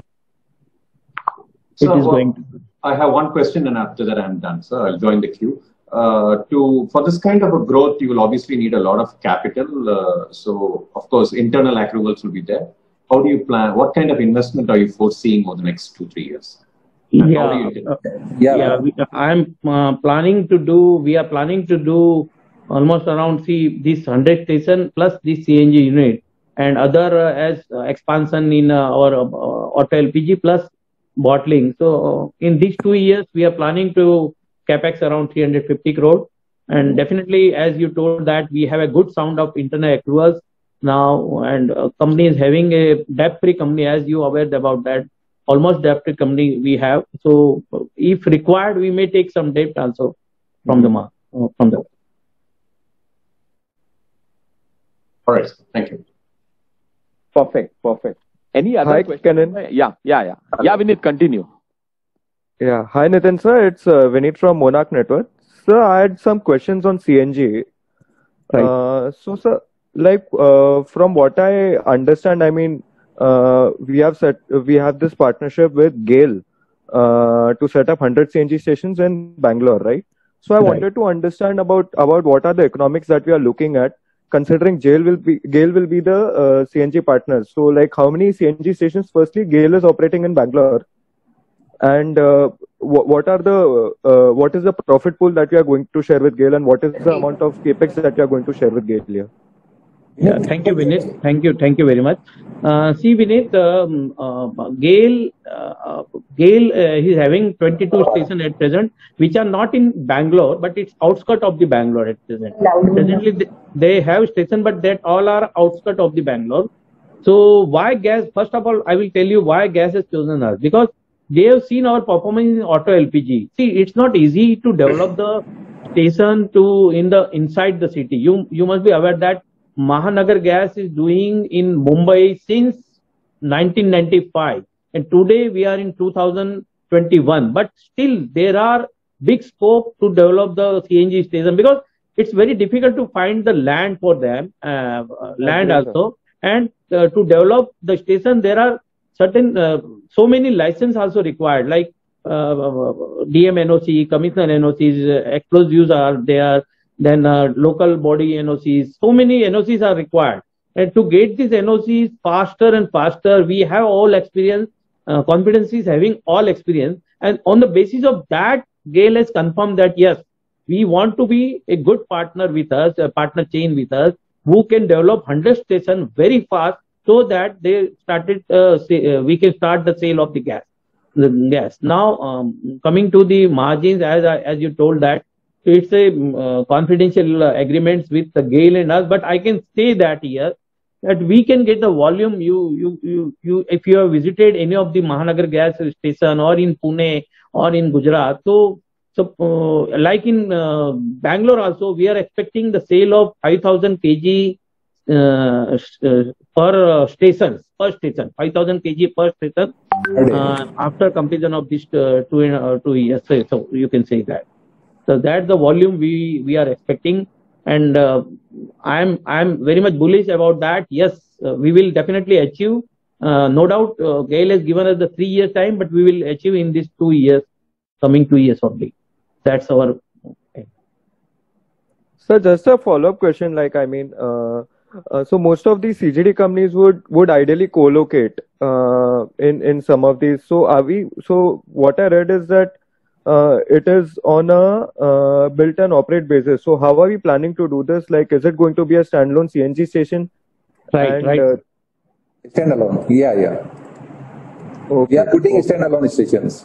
so, is going to. I have one question, and after that I'm done, sir. I'll join the queue. Uh, to for this kind of a growth, you will obviously need a lot of capital. Uh, so, of course, internal accruals will be there. How do you plan? What kind of investment are you foreseeing over the next two, three years? And yeah, you yeah. yeah we, I'm uh, planning to do. We are planning to do almost around see this one hundred station plus this C N G unit and other uh, as uh, expansion in uh, our uh, auto L P G plus bottling. So, uh, in these two years, we are planning to capex around three hundred fifty crore, and definitely, as you told that we have a good sound of internal accruals now, and uh, company is having a debt-free company, as you aware about that, almost debt-free company we have. So if required, we may take some debt also from the mark, uh, from the. All right, thank you. Perfect, perfect. Any other Hi, question? Kenan. Yeah, yeah, yeah. Yeah, Vinit, continue. Yeah, hi Nitin sir, it's uh, Vinit from Monarch Network. Sir, I had some questions on C N G. Right. Uh, so sir, like uh, from what I understand, I mean, uh, we have set we have this partnership with GAIL uh, to set up one hundred C N G stations in Bangalore, right? So I Right. wanted to understand about about what are the economics that we are looking at, considering GAIL will be GAIL will be the uh, C N G partners. So like, how many C N G stations? Firstly, GAIL is operating in Bangalore. And uh, wh what are the uh, what is the profit pool that we are going to share with GAIL, and what is the amount of capex that we are going to share with GAIL here? Yeah, thank you, Vinit. Thank you, thank you very much. Uh, see, Vinit, um, uh, GAIL, uh, GAIL uh, is having twenty-two stations at present, which are not in Bangalore, but it's outskirts of the Bangalore at present. Presently, they, they have stations, but that all are outskirts of the Bangalore. So why gas? First of all, I will tell you why gas has chosen us, because they have seen our performance in auto L P G. See, it's not easy to develop the station to in the inside the city. You you must be aware that Mahanagar Gas is doing in Mumbai since nineteen ninety-five, and today we are in two thousand twenty-one. But still, there are big scope to develop the C N G station, because it's very difficult to find the land for them, uh, land Agree, sir. also. And uh, to develop the station, there are certain, uh, so many license also required, like uh, D M N O C, commissioner N O Cs, uh, explosives are there, then uh, local body N O Cs, so many N O Cs are required. And to get these N O Cs faster and faster, we have all experience, uh, competencies having all experience. And on the basis of that, GAIL has confirmed that yes, we want to be a good partner with us, a partner chain with us, who can develop one hundred stations very fast, so that they started, uh, say, uh, we can start the sale of the gas. The gas. Now, um, coming to the margins, as I, as you told that, it's a uh, confidential uh, agreements with the GAIL and us, but I can say that here, that we can get the volume. You, you, you, you, if you have visited any of the Mahanagar gas station or in Pune or in Gujarat, so, so uh, like in uh, Bangalore also, we are expecting the sale of five thousand kilograms uh, uh, per uh, stations, per station, five thousand kilograms per station uh, after completion of this uh, two, uh, two years. So, so you can say that. So that's the volume we, we are expecting. And uh, I'm I'm very much bullish about that. Yes, uh, we will definitely achieve. Uh, no doubt, uh, GAIL has given us the three years time, but we will achieve in these two years, coming two years only. That's our. So just a follow-up question. Like I mean, uh, uh, so most of these C G D companies would would ideally co-locate uh, in in some of these. So are we? So what I read is that. Uh, it is on a uh, built and operate basis. So how are we planning to do this? Like, is it going to be a standalone C N G station? Right, and, right. Uh, Standalone. Yeah, yeah. okay. We are putting standalone stations.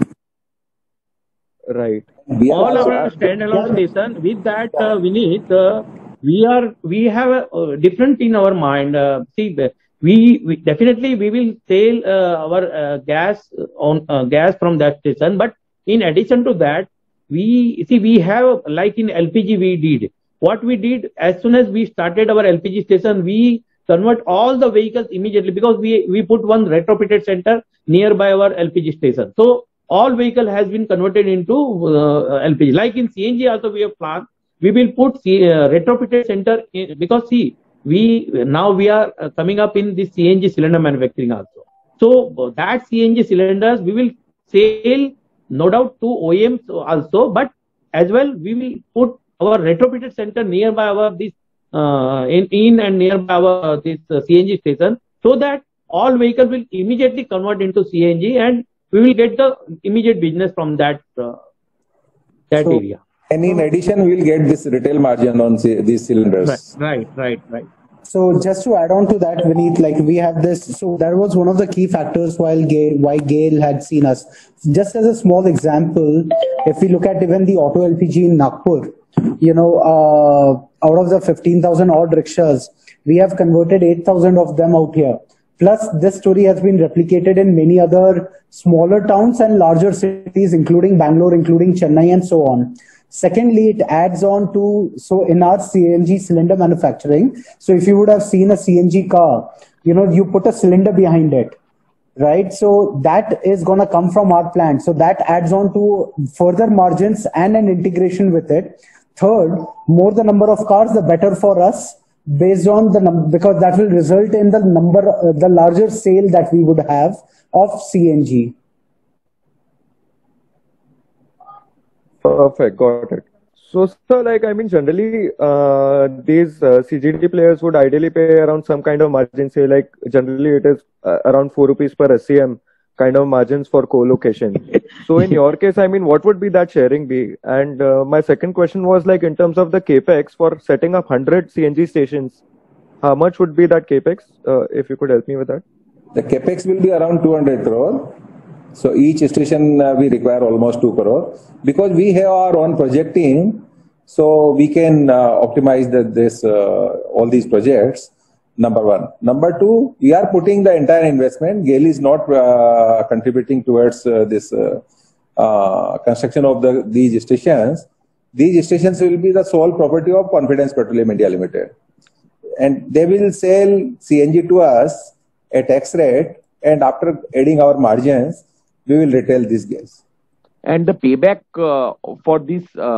Right. We are All also- our standalone station. With that, uh, Vineet, uh, we are we have a uh, different in our mind. Uh, see, we, we definitely we will sell uh, our uh, gas on uh, gas from that station, but in addition to that, we see we have, like in L P G we did. What we did, as soon as we started our L P G station, we convert all the vehicles immediately, because we, we put one retrofitted center nearby our L P G station. So all vehicle has been converted into uh, L P G. Like in C N G also we have planned, we will put C, uh, retrofitted center in, because see, we now we are uh, coming up in the C N G cylinder manufacturing also. So uh, that C N G cylinders we will sell, no doubt, to O E Ms also, but as well we will put our retrofitted center nearby our this uh, in, in and nearby our uh, this uh, C N G station, so that all vehicles will immediately convert into C N G, and we will get the immediate business from that uh, that So- area. And in addition, we will get this retail margin on c- these cylinders. Right, right, right, right. So just to add on to that, Vineet, like we have this, so that was one of the key factors while GAIL, why GAIL had seen us. Just as a small example, if we look at even the auto L P G in Nagpur, you know, uh, out of the fifteen thousand odd rickshaws, we have converted eight thousand of them out here. Plus, this story has been replicated in many other smaller towns and larger cities, including Bangalore, including Chennai, and so on. Secondly, it adds on to, so in our C N G cylinder manufacturing, so if you would have seen a C N G car, you know, you put a cylinder behind it, right? So that is going to come from our plant. So that adds on to further margins and an integration with it. Third, more the number of cars, the better for us, based on the number, because that will result in the number, uh, the larger sale that we would have of C N G. Perfect, got it. So, sir, like, I mean, generally, uh, these uh, C G D players would ideally pay around some kind of margin, say, like, generally it is uh, around four rupees per S C M kind of margins for co-location. So, in your case, I mean, what would be that sharing be? And uh, my second question was, like, in terms of the capex for setting up one hundred C N G stations, how much would be that capex? Uh, if you could help me with that. The capex will be around two hundred crore. So each station uh, we require almost two crore, because we have our own project team. So we can uh, optimize the, this uh, all these projects. Number one. Number two, we are putting the entire investment. GAIL is not uh, contributing towards uh, this uh, uh, construction of the these stations. These stations will be the sole property of Confidence Petroleum India Limited, and they will sell C N G to us at X rate, and after adding our margins, we will retail this gas. And the payback uh, for these uh,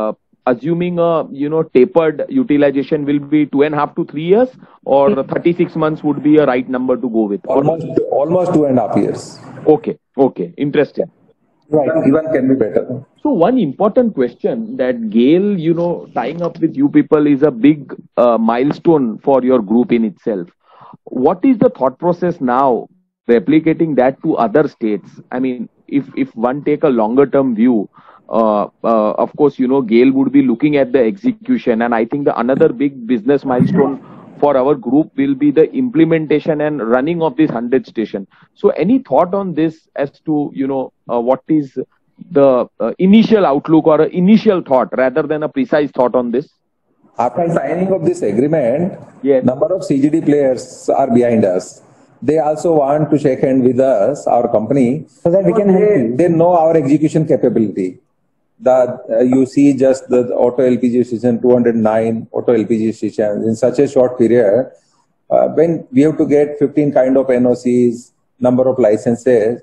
assuming a, you know, tapered utilization will be two and a half to three years, or thirty-six months would be a right number to go with? Almost, almost two and a half years. Okay, okay, interesting. Right. Even can be better. So one important question that GAIL, you know, tying up with you people is a big uh, milestone for your group in itself. What is the thought process now replicating that to other states? I mean, if, if one take a longer term view, uh, uh, of course, you know, GAIL would be looking at the execution. And I think the another big business milestone for our group will be the implementation and running of this one hundred station. So any thought on this as to, you know, uh, what is the uh, initial outlook or a initial thought rather than a precise thought on this? After signing of this agreement, yes, number of C G D players are behind us. They also want to shake hand with us, our company, so that we can help they, you. They know our execution capability. The, uh, you see just the, the auto L P G station, two hundred nine auto L P G stations in such a short period. Uh, when we have to get fifteen kind of N O Cs, number of licenses.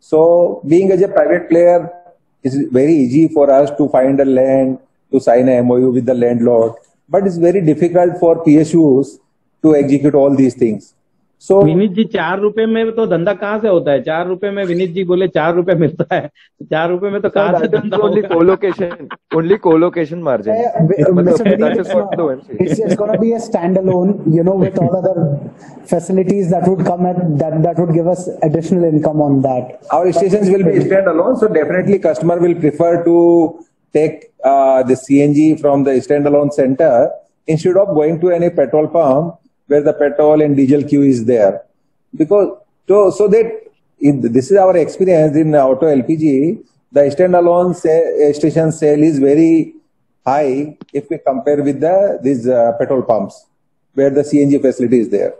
So being as a private player, it's very easy for us to find a land, to sign a M O U with the landlord. But it's very difficult for P S Us to execute all these things. So Vineet ji चार रुपए में तो धंधा कहाँ से होता है? चार रुपए में विनीत जी बोले चार रुपए मिलता है, चार रुपए में तो कहाँ से धंधा only co-location, only co-location margin. Yeah, Mister Vineet, it's, not, it's, it's going to be a standalone, you know, with all other facilities that would come at that that would give us additional income on that. Our stations will be standalone, so definitely customer will prefer to take uh, the C N G from the standalone center instead of going to any petrol pump where the petrol and diesel queue is there. Because so, so that if this is our experience in auto L P G, the standalone say, station sale is very high if we compare with the these uh, petrol pumps where the C N G facility is there.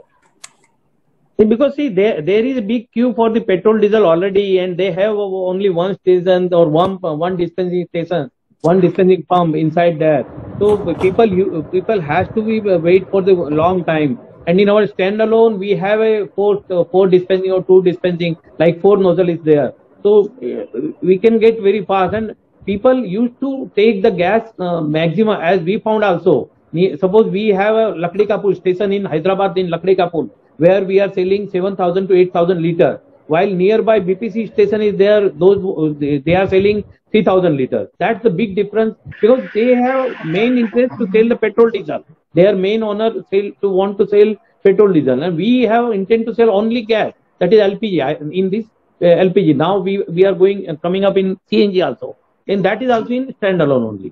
Because see, there there is a big queue for the petrol diesel already, and they have only one station or one one dispensing station, one dispensing pump inside there. So people you, people has to be wait for the long time. And in our standalone, we have a four four dispensing or two dispensing, like four nozzle is there. So we can get very fast. And people used to take the gas uh, maximum, as we found also. Suppose we have a Lakdi Kapul station in Hyderabad, in Lakdi Kapul, where we are selling seven thousand to eight thousand liter, while nearby B P C station is there, those they are selling three thousand liters. That's the big difference, because they have main interest to sell the petrol diesel. Their main owner sell to want to sell petrol diesel, and we have intent to sell only gas, that is L P G. In this uh, L P G now we we are going uh, coming up in C N G also, and that is also in standalone only.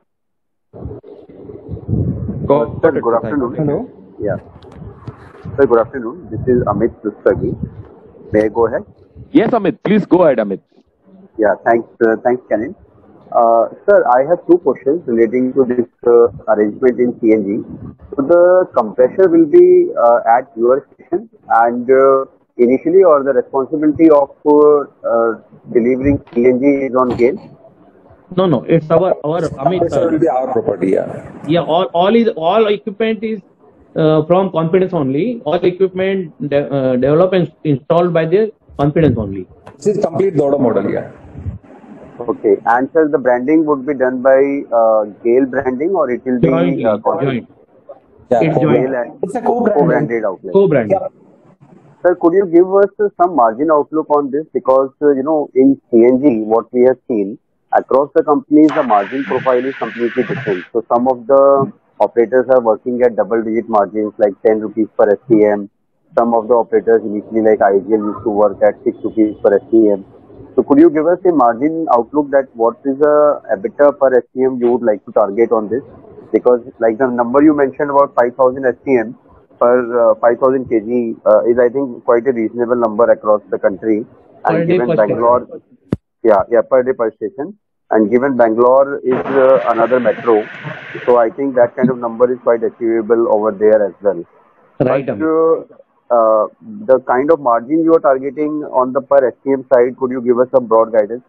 Go, sir, good afternoon. Hello. Yeah. Sir, good afternoon. This is Amit Dustagi. May I go ahead? Yes, Amit. Please go ahead, Amit. Yeah, thanks, uh, thanks, Canon. Uh, sir, I have two questions relating to this uh, arrangement in C N G. So the compressor will be uh, at your station, and uh, initially, or the responsibility of uh, uh, delivering C N G is on GAIL? No, no, it's our our Amit. Compressor will be our property. Yeah. Yeah, all all is all equipment is uh, from Confidence only. All equipment de uh, developed and installed by the Confidence only. This is complete Dodo model. Yeah. Okay, and sir, the branding would be done by uh, GAIL branding, or it will be joint? Uh, joint. Yeah, It's joint. and It's a co-branded. co-branded outlet. Co-branded. Yeah. Sir, could you give us uh, some margin outlook on this? Because uh, you know, in C N G, what we have seen across the companies, the margin profile is completely different. So some of the operators are working at double-digit margins, like ten rupees per S C M. Some of the operators initially, like I G L, used to work at six rupees per S C M. So could you give us a margin outlook that what is the EBITDA per S C M you would like to target on this? Because like the number you mentioned about five thousand S C M per uh, five thousand kg uh, is, I think, quite a reasonable number across the country. Per And day given per Bangalore, yeah, yeah, per day per station. And given Bangalore is uh, another metro, so I think that kind of number is quite achievable over there as well. Right. But, uh, uh, the kind of margin you are targeting on the per S C M side, could you give us some broad guidance?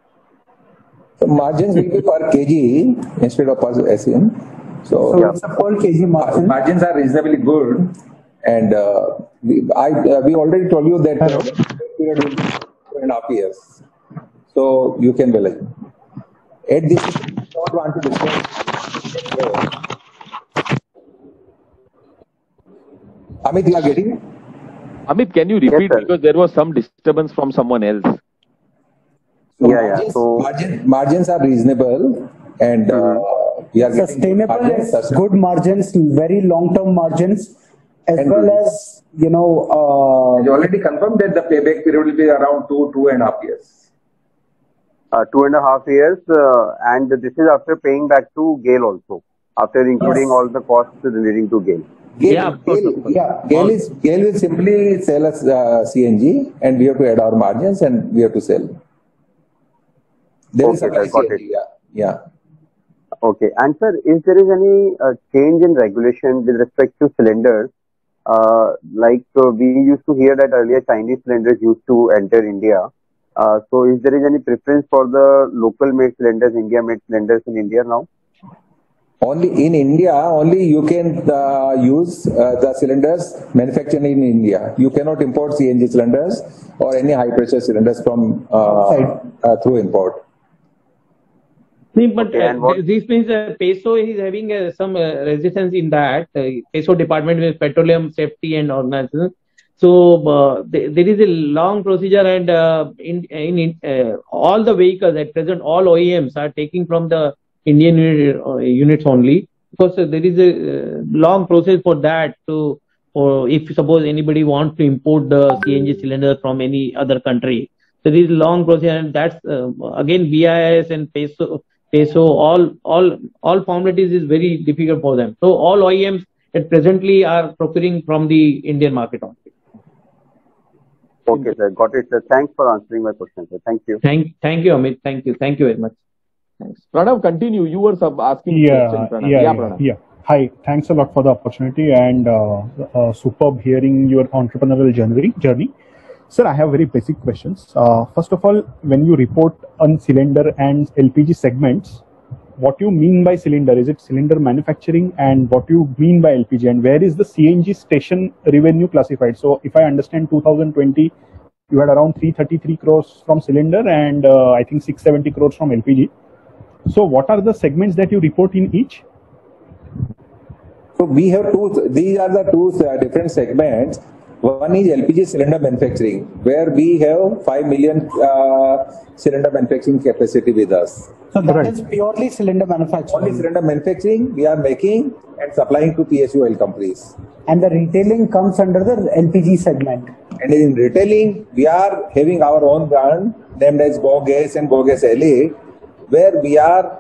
So margins will be per kg instead of per S C M. So, So Yeah. it's a per kg margin. margins are reasonably good, and uh, we, I uh, we already told you that uh, period will be two and a half years. So you can realize. At this, I don't want to discuss Amit, you are getting it? Amit, can you repeat, sir. because there was some disturbance from someone else. So Yeah, yeah. margins, So- margin, margins are reasonable, and uh, we are getting Sustainable margins, is sustainable. good margins, very long-term margins, as And well good. as, you know, You uh, already confirmed that the payback period will be around two, two and a half years. Uh, two and a half years, uh, and this is after paying back to GAIL also, after including Yes. all the costs relating to GAIL. GAIL, Yeah, of course, GAIL, of course. yeah. GAIL is GAIL will simply sell us uh, C N G, and we have to add our margins, and we have to sell. There is Okay, supply sir, got C N G, it. yeah, yeah. Okay. And sir, if there is any uh, change in regulation with respect to cylinders, uh, like uh, we used to hear that earlier Chinese cylinders used to enter India. Uh, so is there is any preference for the local made cylinders, India made cylinders in India now? Only in India, only you can uh, use uh, the cylinders manufactured in India. You cannot import C N G cylinders or any high pressure cylinders from uh, Outside. uh, through import. See, but Okay, uh, and what- this means uh, PESO is having uh, some uh, resistance in that. Uh, PESO department with petroleum safety and organization. So uh, th- there is a long procedure, and uh, in in uh, all the vehicles at present, all O E Ms are taking from the Indian unit, uh, units only, because uh, there is a uh, long process for that. To or if suppose anybody wants to import the C N G cylinder from any other country, so there is long process, and that's uh, again B I S and PESO. PESO, all all all formalities is very difficult for them. So all O E Ms at presently are procuring from the Indian market only. Okay, sir, got it, sir. Thanks for answering my question, sir. Thank you. Thank thank you, Amit. Thank you. Thank you very much. Thanks. Pranav, continue. You were sub asking Yeah, question, Pranav. yeah, Yeah, yeah, Pranav. yeah. Hi, thanks a lot for the opportunity, and uh, uh, superb hearing your entrepreneurial journey. Journey, sir. I have very basic questions. Uh, first of all, when you report on cylinder and L P G segments, what you mean by cylinder? Is it cylinder manufacturing, and what you mean by L P G, and where is the C N G station revenue classified? So, if I understand, two thousand twenty, you had around three hundred thirty-three crores from cylinder, and uh, I think six hundred seventy crores from L P G. So, what are the segments that you report in each? So we have two, these are the two uh, different segments. One is L P G cylinder manufacturing, where we have five million uh, cylinder manufacturing capacity with us. So that Right. is purely cylinder manufacturing. Only cylinder manufacturing we are making and supplying to P S U oil companies. And the retailing comes under the L P G segment. And in retailing, we are having our own brand named as GoGas and GoGas Elite, where we are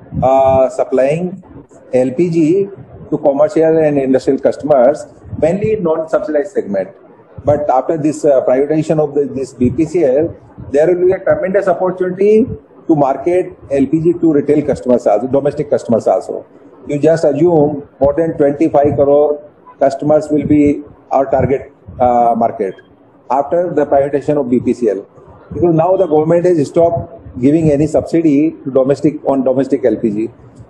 uh, supplying L P G to commercial and industrial customers, mainly in non-subsidized segment. But after this uh, privatization of the, this B P C L, there will be a tremendous opportunity to market L P G to retail customers also, domestic customers also. You just assume more than twenty-five crore customers will be our target uh, market after the privatization of B P C L. Because now the government has stopped giving any subsidy to domestic on domestic L P G.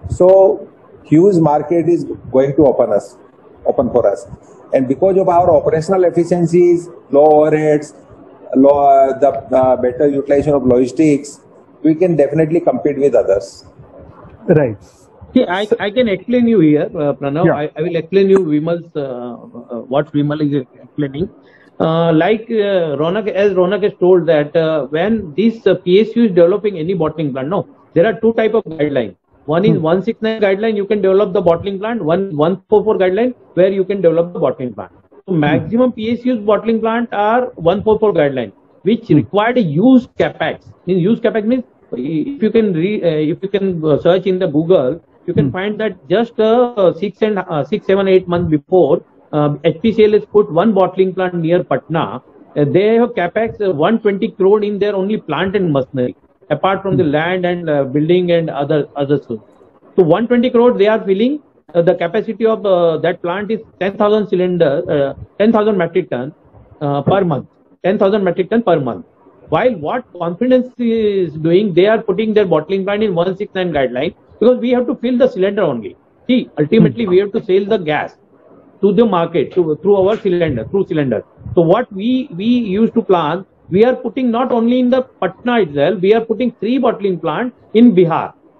So huge market is going to open us, open for us. And because of our operational efficiencies, low overheads, low, uh, the uh, better utilization of logistics, we can definitely compete with others. Right. See, I, I can explain you here, uh, Pranav. Yeah. I, I will explain you Vimal's, uh, uh, what Vimal is explaining. Uh, like uh, Ronak, as Ronak has told that uh, when this uh, P S U is developing any bottling plant, no, there are two type of guidelines. One is Hmm. one sixty-nine guideline, you can develop the bottling plant. One one forty-four guideline, where you can develop the bottling plant. So maximum P S U's bottling plant are one forty-four guideline, which required a huge capex. In huge capex means if you can re, uh, if you can uh, search in the Google, you can Hmm. find that just uh, six and uh, six, seven, eight months before, uh, H P C L has put one bottling plant near Patna. Uh, they have capex uh, one hundred twenty crore in their only plant and machinery, apart from the land and uh, building and other other stuff. So one hundred twenty crore they are filling. Uh, the capacity of uh, that plant is ten thousand cylinder, uh, ten thousand metric ton uh, per month. ten thousand metric ton per month. While what Confidence is doing, they are putting their bottling plant in one sixty-nine guideline, because we have to fill the cylinder only. See, ultimately we have to sell the gas to the market to, through our cylinder, through cylinder. So what we we used to plan, we are putting not only in the Patna itself, we are putting three bottling plants in Bihar.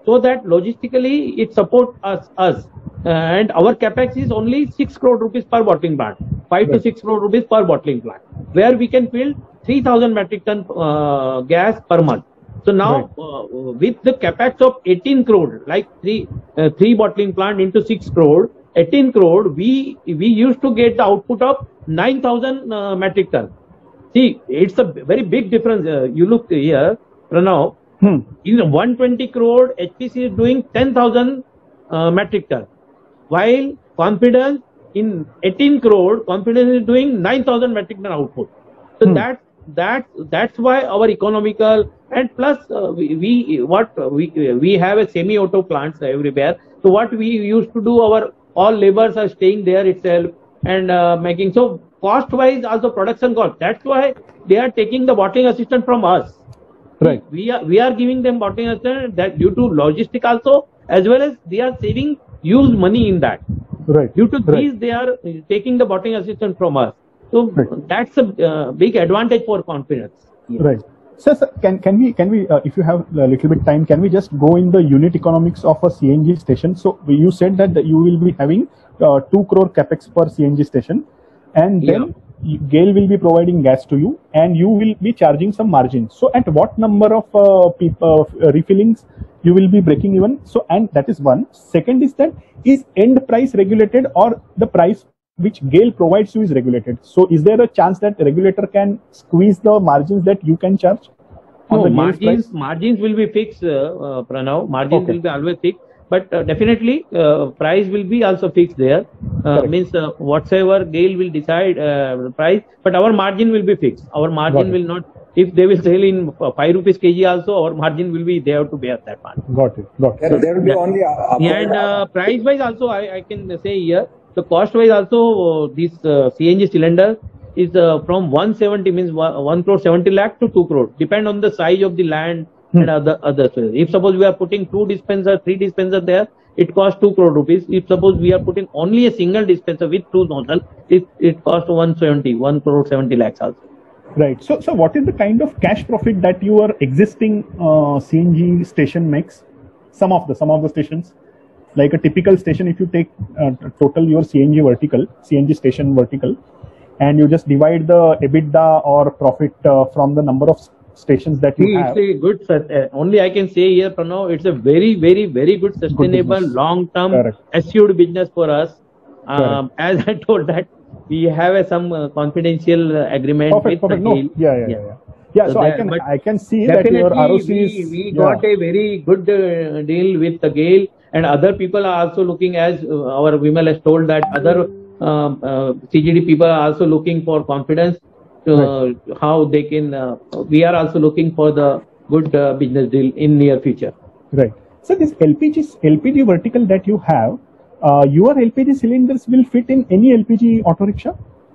so that logistically it supports us, us. Uh, and our capex is only six crore rupees per bottling plant, five to six crore rupees per bottling plant, where we can fill three thousand metric ton uh, gas per month. So now uh, with the capex of eighteen crore, like three uh, three bottling plant into six crore, eighteen crore, we we used to get the output of nine thousand uh, metric ton. See, it's a very big difference. Uh, you look here, Pranav. Hmm. In one hundred twenty crore, H P C is doing ten thousand uh, metric ton, while Confidence in eighteen crore, Confidence is doing nine thousand metric ton output. So Hmm. that that that's why our economical, and plus uh, we, we what we we have a semi-auto plants everywhere. So what we used to do, our all laborers are staying there itself and uh, making, so cost wise also production cost. That's why they are taking the bottling assistant from us. Right. We are we are giving them bottling assistant, that due to logistic also, as well as they are saving huge money in that. Right. Due to Right. these, they are taking the bottling assistant from us. So Right. that's a uh, big advantage for Confidence. Right. So, sir, can can we can we uh, if you have a little bit time, can we just go in the unit economics of a C N G station? So you said that you will be having uh, two crore capex per C N G station, and then you- GAIL will be providing gas to you, and you will be charging some margin. So at what number of uh, people uh, refillings you will be breaking even? So, and that is one. Second is that, is end price regulated, or the price which GAIL provides you is regulated? So is there a chance that the regulator can squeeze the margins that you can charge on No, the GAIL's margins price? margins will be fixed, uh, uh, Pranav. Margins Okay. will be always fixed, but uh, definitely uh, price will be also fixed there. Uh, Correct. means uh, whatsoever GAIL will decide uh, the price, but our margin will be fixed. Our margin it. will not. If they will sell in uh, five rupees kg also, our margin will be, they have to bear that margin. Got it. Got There, it. there will be Yeah. only uh, upward- And uh, price wise also, I, I can say here, the cost wise also, uh, this uh, C N G cylinder is uh, from one seventy, means one, one crore seventy lakh to two crore, depend on the size of the land Hmm. and other other. If suppose we are putting two dispenser, three dispenser there, it costs two crore rupees. If suppose we are putting only a single dispenser with two nozzle, it it costs one seventy, one crore seventy lakhs also. Right. So, so what is the kind of cash profit that your existing uh, C N G station makes? Some of the some of the stations, like a typical station, if you take uh, total your C N G vertical, C N G station vertical, and you just divide the EBITDA or profit uh, from the number of s- stations that you See, have. it's a good, sus- uh, only I can say here, Pranav, it's a very, very, very good, sustainable, business. long-term, Correct. assured business for us. Um, as I told that, we have a, some uh, confidential uh, agreement Perfect. with Perfect. the No. GAIL. Yeah. Yeah. Yeah. Yeah. Yeah. So So I that- can but I can see that Definitely, your R O C we, is. we yeah. got a very good uh, deal with the GAIL, and other people are also looking, as uh, our Vimal has told, that other um, uh, C G D people are also looking for Confidence, uh, how they can, uh, we are also looking for the good uh, business deal in near future. Right. So this L P G L P G vertical that you have, uh, your L P G cylinders will fit in any L P G auto rickshaw?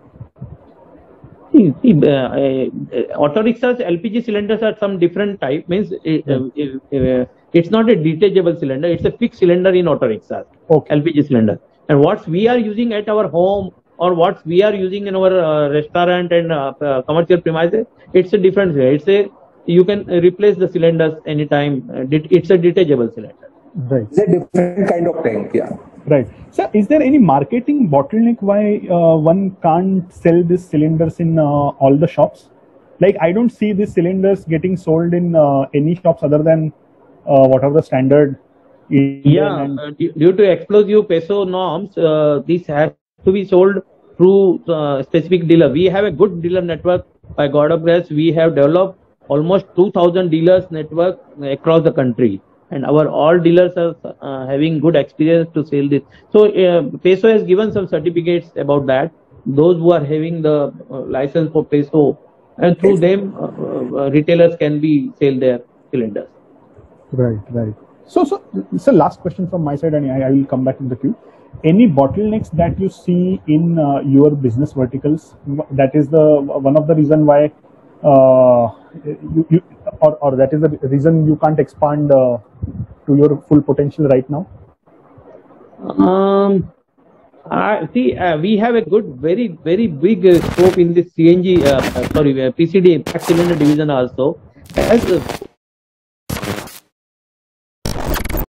See, see, uh, uh, auto rickshaws, L P G cylinders are some different type. Means it, uh, it, uh, it's not a detachable cylinder; it's a fixed cylinder in auto rickshaws. Okay. L P G cylinder. And what we are using at our home, or what we are using in our uh, restaurant and uh, uh, commercial premises, it's a different. It's a, you can replace the cylinders anytime. Uh, det- It's a detachable cylinder. Right. It's a different kind of tank, yeah. Right. So, is there any marketing bottleneck why uh, one can't sell these cylinders in uh, all the shops? Like, I don't see these cylinders getting sold in uh, any shops other than uh, whatever the standard. Indian Yeah, and- uh, due due to explosive peso norms, uh, this has to be sold through uh, specific dealer. We have a good dealer network. By God of grace, we have developed almost two thousand dealers network across the country, and our all dealers are uh, having good experience to sell this. So uh, Peso has given some certificates about that. Those who are having the uh, license for Peso, and through them, uh, uh, retailers can be sell their cylinders. Right, right. So, so, so last question from my side, and I, I will come back in the queue. Any bottlenecks that you see in uh, your business verticals? That is the one of the reason why, uh, you, you or, or that is the reason you can't expand uh, to your full potential right now. Um, I see, uh, we have a good, very, very big uh, scope in this C N G, uh, uh, sorry, uh, P C D impact cylinder division also. As uh,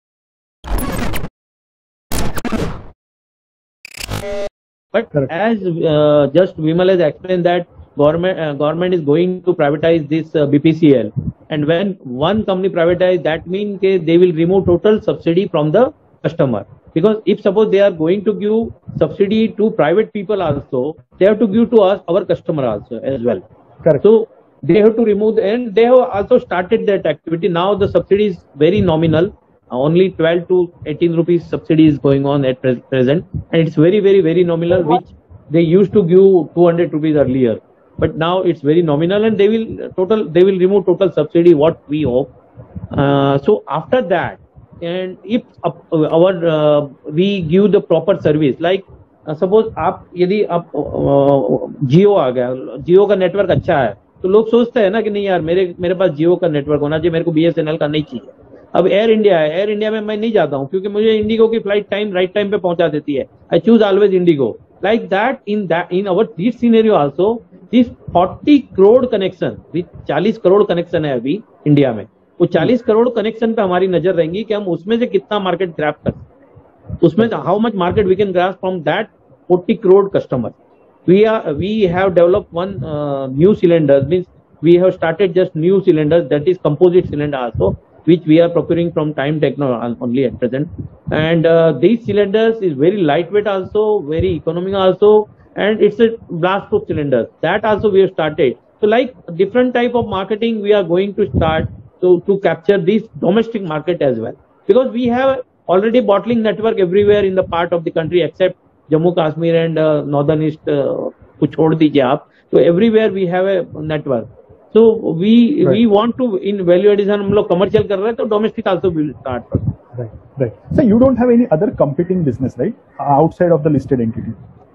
But Correct. as uh, just Vimal has explained that government uh, government is going to privatize this uh, B P C L, and when one company privatize, that means they will remove total subsidy from the customer. Because if suppose they are going to give subsidy to private people also, they have to give to us, our customer also as well. Correct. So they have to remove, and they have also started that activity. Now the subsidy is very nominal. Only twelve to eighteen rupees subsidy is going on at pres present, and it's very, very, very nominal, which they used to give two hundred rupees earlier. But now it's very nominal, and they will total, they will remove total subsidy, what we hope. Uh, so after that, and if uh, our uh, we give the proper service, like uh, suppose आप यदि आप जियो आ गया, जियो का network अच्छा है, तो लोग सोचते हैं ना कि नहीं यार मेरे मेरे पास जियो का नेटवर्क होना चाहिए, मेरे को बी एस एन एल का नहीं चाहिए. अब एयर इंडिया है, एयर इंडिया में मैं नहीं जाता हूँ क्योंकि मुझे इंडिगो की फ्लाइट टाइम राइट टाइम पे पहुंचा देती है. I choose always IndiGo. Like that in that in our this scenario also, this forty crore connection, चालीस करोड़ कनेक्शन है अभी इंडिया में, वो चालीस करोड़ कनेक्शन पे हमारी नजर रहेंगी कि हम उसमें से कितना मार्केट ग्रैब कर सकते हैं, उसमें how much market we can grab from that forty crore customer. We are we have developed one new cylinder, means we have started just new cylinder, that is composite cylinder also, which we are procuring from Time Techno only at present. And uh, these cylinders is very lightweight also, very economical also, and it's a blast proof cylinder. That also we have started. So like different type of marketing we are going to start to, to capture this domestic market as well. Because we have already bottling network everywhere in the part of the country except Jammu Kashmir and uh, northern east, uh, को छोड़ दीजिए आप. So everywhere we have a network. So we right. we want to in value addition हम लोग commercial कर रहे हैं, तो domestic also will start. Right, right. So you don't have any other competing business, right? Outside of the listed entity.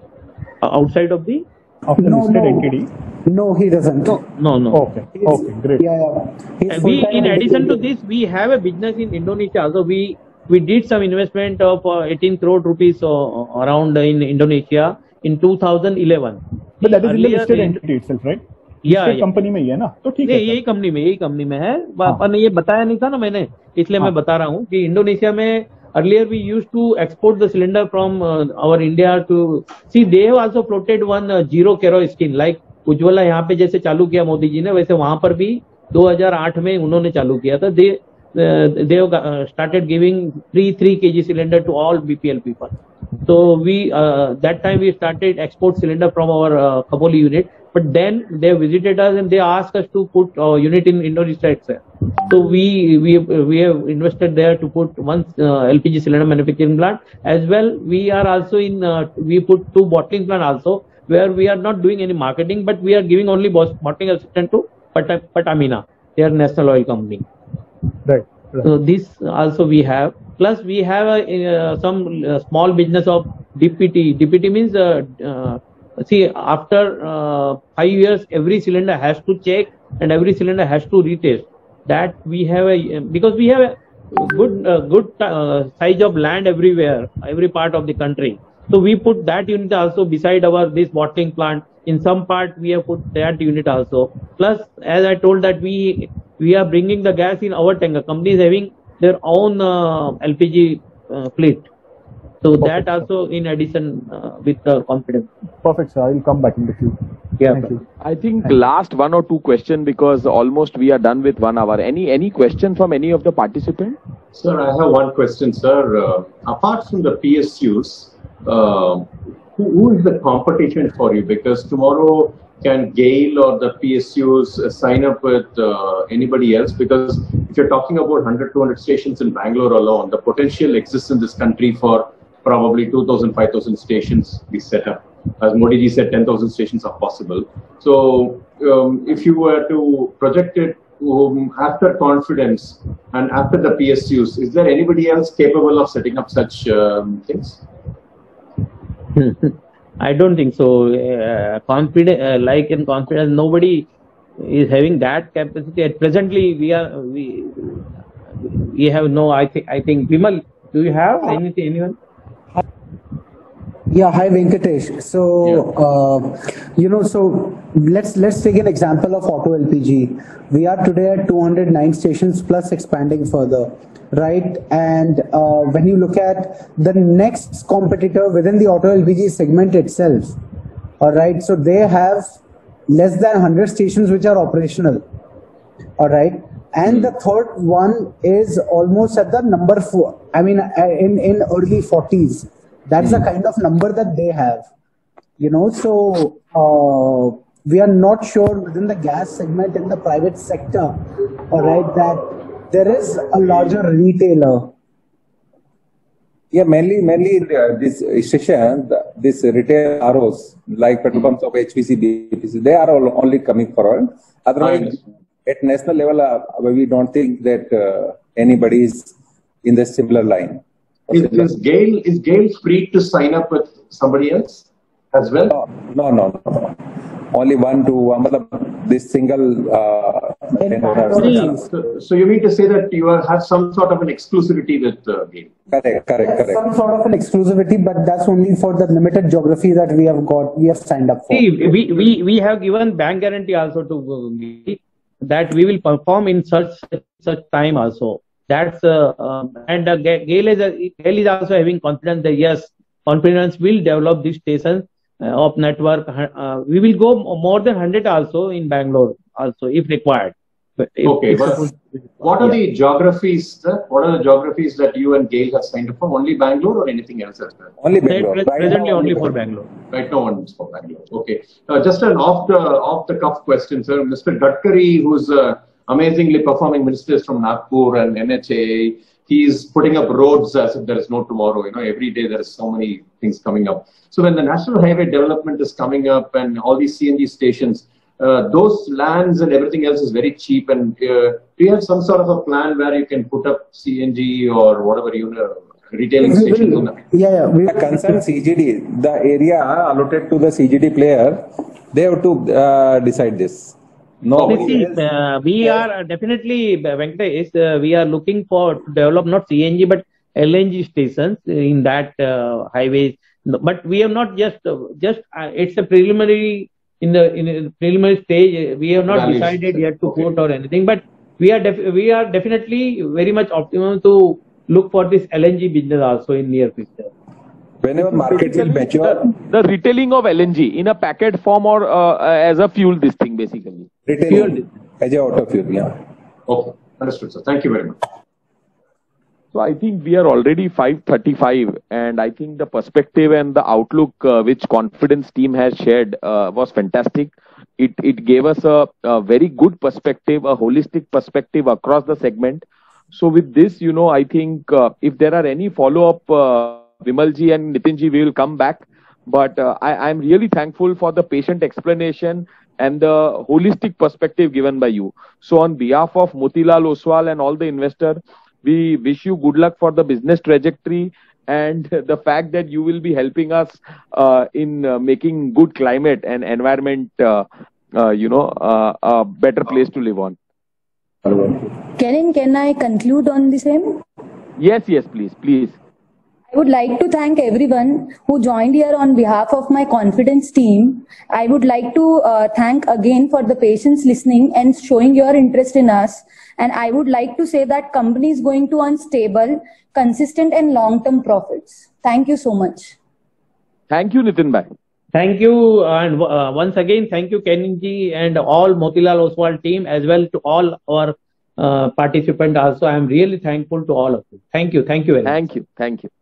Uh, outside of the of the no, listed no. entity. No, he doesn't. No, no, no. Okay, okay, great. Yeah, yeah. We in addition to this, we have a business in Indonesia. Also, we we did some investment of uh, eighteen crore rupees uh, around in Indonesia in two thousand eleven. But that is in the listed entity itself, right? या company में ही है ना, तो ठीक है. यही company में यही कंपनी में है. पर ये बताया नहीं था ना मैंने, इसलिए मैं बता रहा हूँ कि इंडोनेशिया में earlier we used to export the cylinder from uh, our India to see they have also floated one uh, zero kero scheme like Ujjwala यहाँ पे जैसे चालू किया मोदी जी ने, वैसे वहां पर भी दो हज़ार आठ में उन्होंने चालू किया था. दे they have started giving three three kg cylinder to all B P L people. So we uh, that time we started export cylinder from our uh, Khopoli unit. But then they visited us and they asked us to put our unit in Indonesia itself. So we we we have invested there to put one uh, L P G cylinder manufacturing plant as well. We are also in uh, we put two bottling plant also, where we are not doing any marketing, but we are giving only bottling assistant to Pat Patamina, their national oil company. Right, right. So this also we have. Plus we have a, uh, some uh, small business of D P T. D P T means uh, uh, see, after uh, five years, every cylinder has to check and every cylinder has to retest. That we have a because we have a good uh, good uh, size of land everywhere, every part of the country. So we put that unit also beside our this bottling plant. In some part we have put that unit also. Plus, as I told that we we are bringing the gas in our tanker. Company is having their own uh, L P G uh, fleet. So that also in addition uh, with the confidence. Perfect, sir. I will come back in the queue. Yeah. Thank you. I think last one or two question because almost we are done with one hour. Any any question from any of the participants? Sir, I have one question, sir. Uh, apart from the P S Us, uh, who, who is the competition for you? Because tomorrow can GAIL or the P S Us uh, sign up with uh, anybody else? Because if you're talking about one hundred, two hundred stations in Bangalore alone, the potential exists in this country for probably two thousand, five thousand stations be set up. As Modi ji said, ten thousand stations are possible. So um, if you were to project it um, after confidence and after the P S Us, is there anybody else capable of setting up such um, things? I don't think so. Uh, confident, uh, like in confidence, nobody is having that capacity. At presently, we are we we have no. I think I think Vimal, do you have anything? Anyone? Yeah, hi Venkatesh. So, uh, you know, so let's let's take an example of Auto L P G. We are today at two hundred nine stations plus expanding further, right? And uh, when you look at the next competitor within the Auto L P G segment itself, all right, so they have less than one hundred stations which are operational, all right? And the third one is almost at the number four, I mean, in, in early forties. That's the kind of number that they have, you know. So uh, we are not sure within the gas segment in the private sector, all right, that there is a larger retailer. Yeah, mainly, mainly uh, this station, the, this retail R Os like petrol pumps of H P C, B P C, they are all only coming forward. Otherwise, at national level, uh, we don't think that uh, anybody is in the similar line. Is, is GAIL is GAIL free to sign up with somebody else as well? No, no, no, no. Only one to one. This single. Uh, so, so you mean to say that you are, have some sort of an exclusivity with uh, GAIL? Correct, correct, correct. Some sort of an exclusivity, but that's only for the limited geography that we have got. We have signed up for. See, we we we have given bank guarantee also to GAIL that we will perform in such such time also. That's uh, um, and uh, GAIL is uh, GAIL is also having confidence that yes, confidence will develop this station uh, of network. Uh, we will go more than one hundred also in Bangalore also if required. If, okay, if but what are yeah. the geographies? Sir? What are the geographies that you and GAIL have signed up for? Only Bangalore or anything else as well? Only Bangalore. Right presently, now, only for Bangalore. Right now, only for Bangalore. Okay. Uh, just an off the off the cuff question, sir. Mister Gadkari, who's uh, amazingly performing ministers from Nagpur and N H A, he's putting up roads as if there is no tomorrow. You know, every day there is so many things coming up. So when the national highway development is coming up and all these C N G stations, uh, those lands and everything else is very cheap. And uh, do you have some sort of a plan where you can put up C N G or whatever you know, retailing stations on that? Yeah, yeah. We the concern C G D, the area allotted to the C G D player, they have to uh, decide this. No, see, uh, we are definitely, Venkatesh, uh, we are looking for to develop not C N G but L N G stations in that uh, highways. But we have not just, uh, just uh, it's a preliminary, in the in a preliminary stage, we have not Values. decided yet to okay. put or anything. But we are def we are definitely very much optimum to look for this L N G business also in near future. Whenever market will mature, the, the retailing of L N G in a packet form or uh, as a fuel, this thing basically. Retailing as a auto fuel, yeah. Okay, understood, sir. Thank you very much. So I think we are already five thirty-five, and I think the perspective and the outlook uh, which Confidence team has shared uh, was fantastic. It it gave us a, a very good perspective, a holistic perspective across the segment. So with this, you know, I think uh, if there are any follow-up. Uh, Vimalji and Nitinji, we will come back. But uh, I am really thankful for the patient explanation and the holistic perspective given by you. So on behalf of Motilal Oswal and all the investors, we wish you good luck for the business trajectory and the fact that you will be helping us uh, in uh, making good climate and environment, uh, uh, you know, uh, a better place to live on. Kenin, can I conclude on the same? Yes, yes, please, please. I would like to thank everyone who joined here on behalf of my Confidence team. I would like to uh, thank again for the patience listening and showing your interest in us. And I would like to say that company is going to earn stable, consistent and long-term profits. Thank you so much. Thank you, Nitin Bhai. Thank you. And uh, once again, thank you, Keninji and all Motilal Oswal team as well to all our uh, participants also. I am really thankful to all of you. Thank you. Thank you very much. Thank you. Thank you.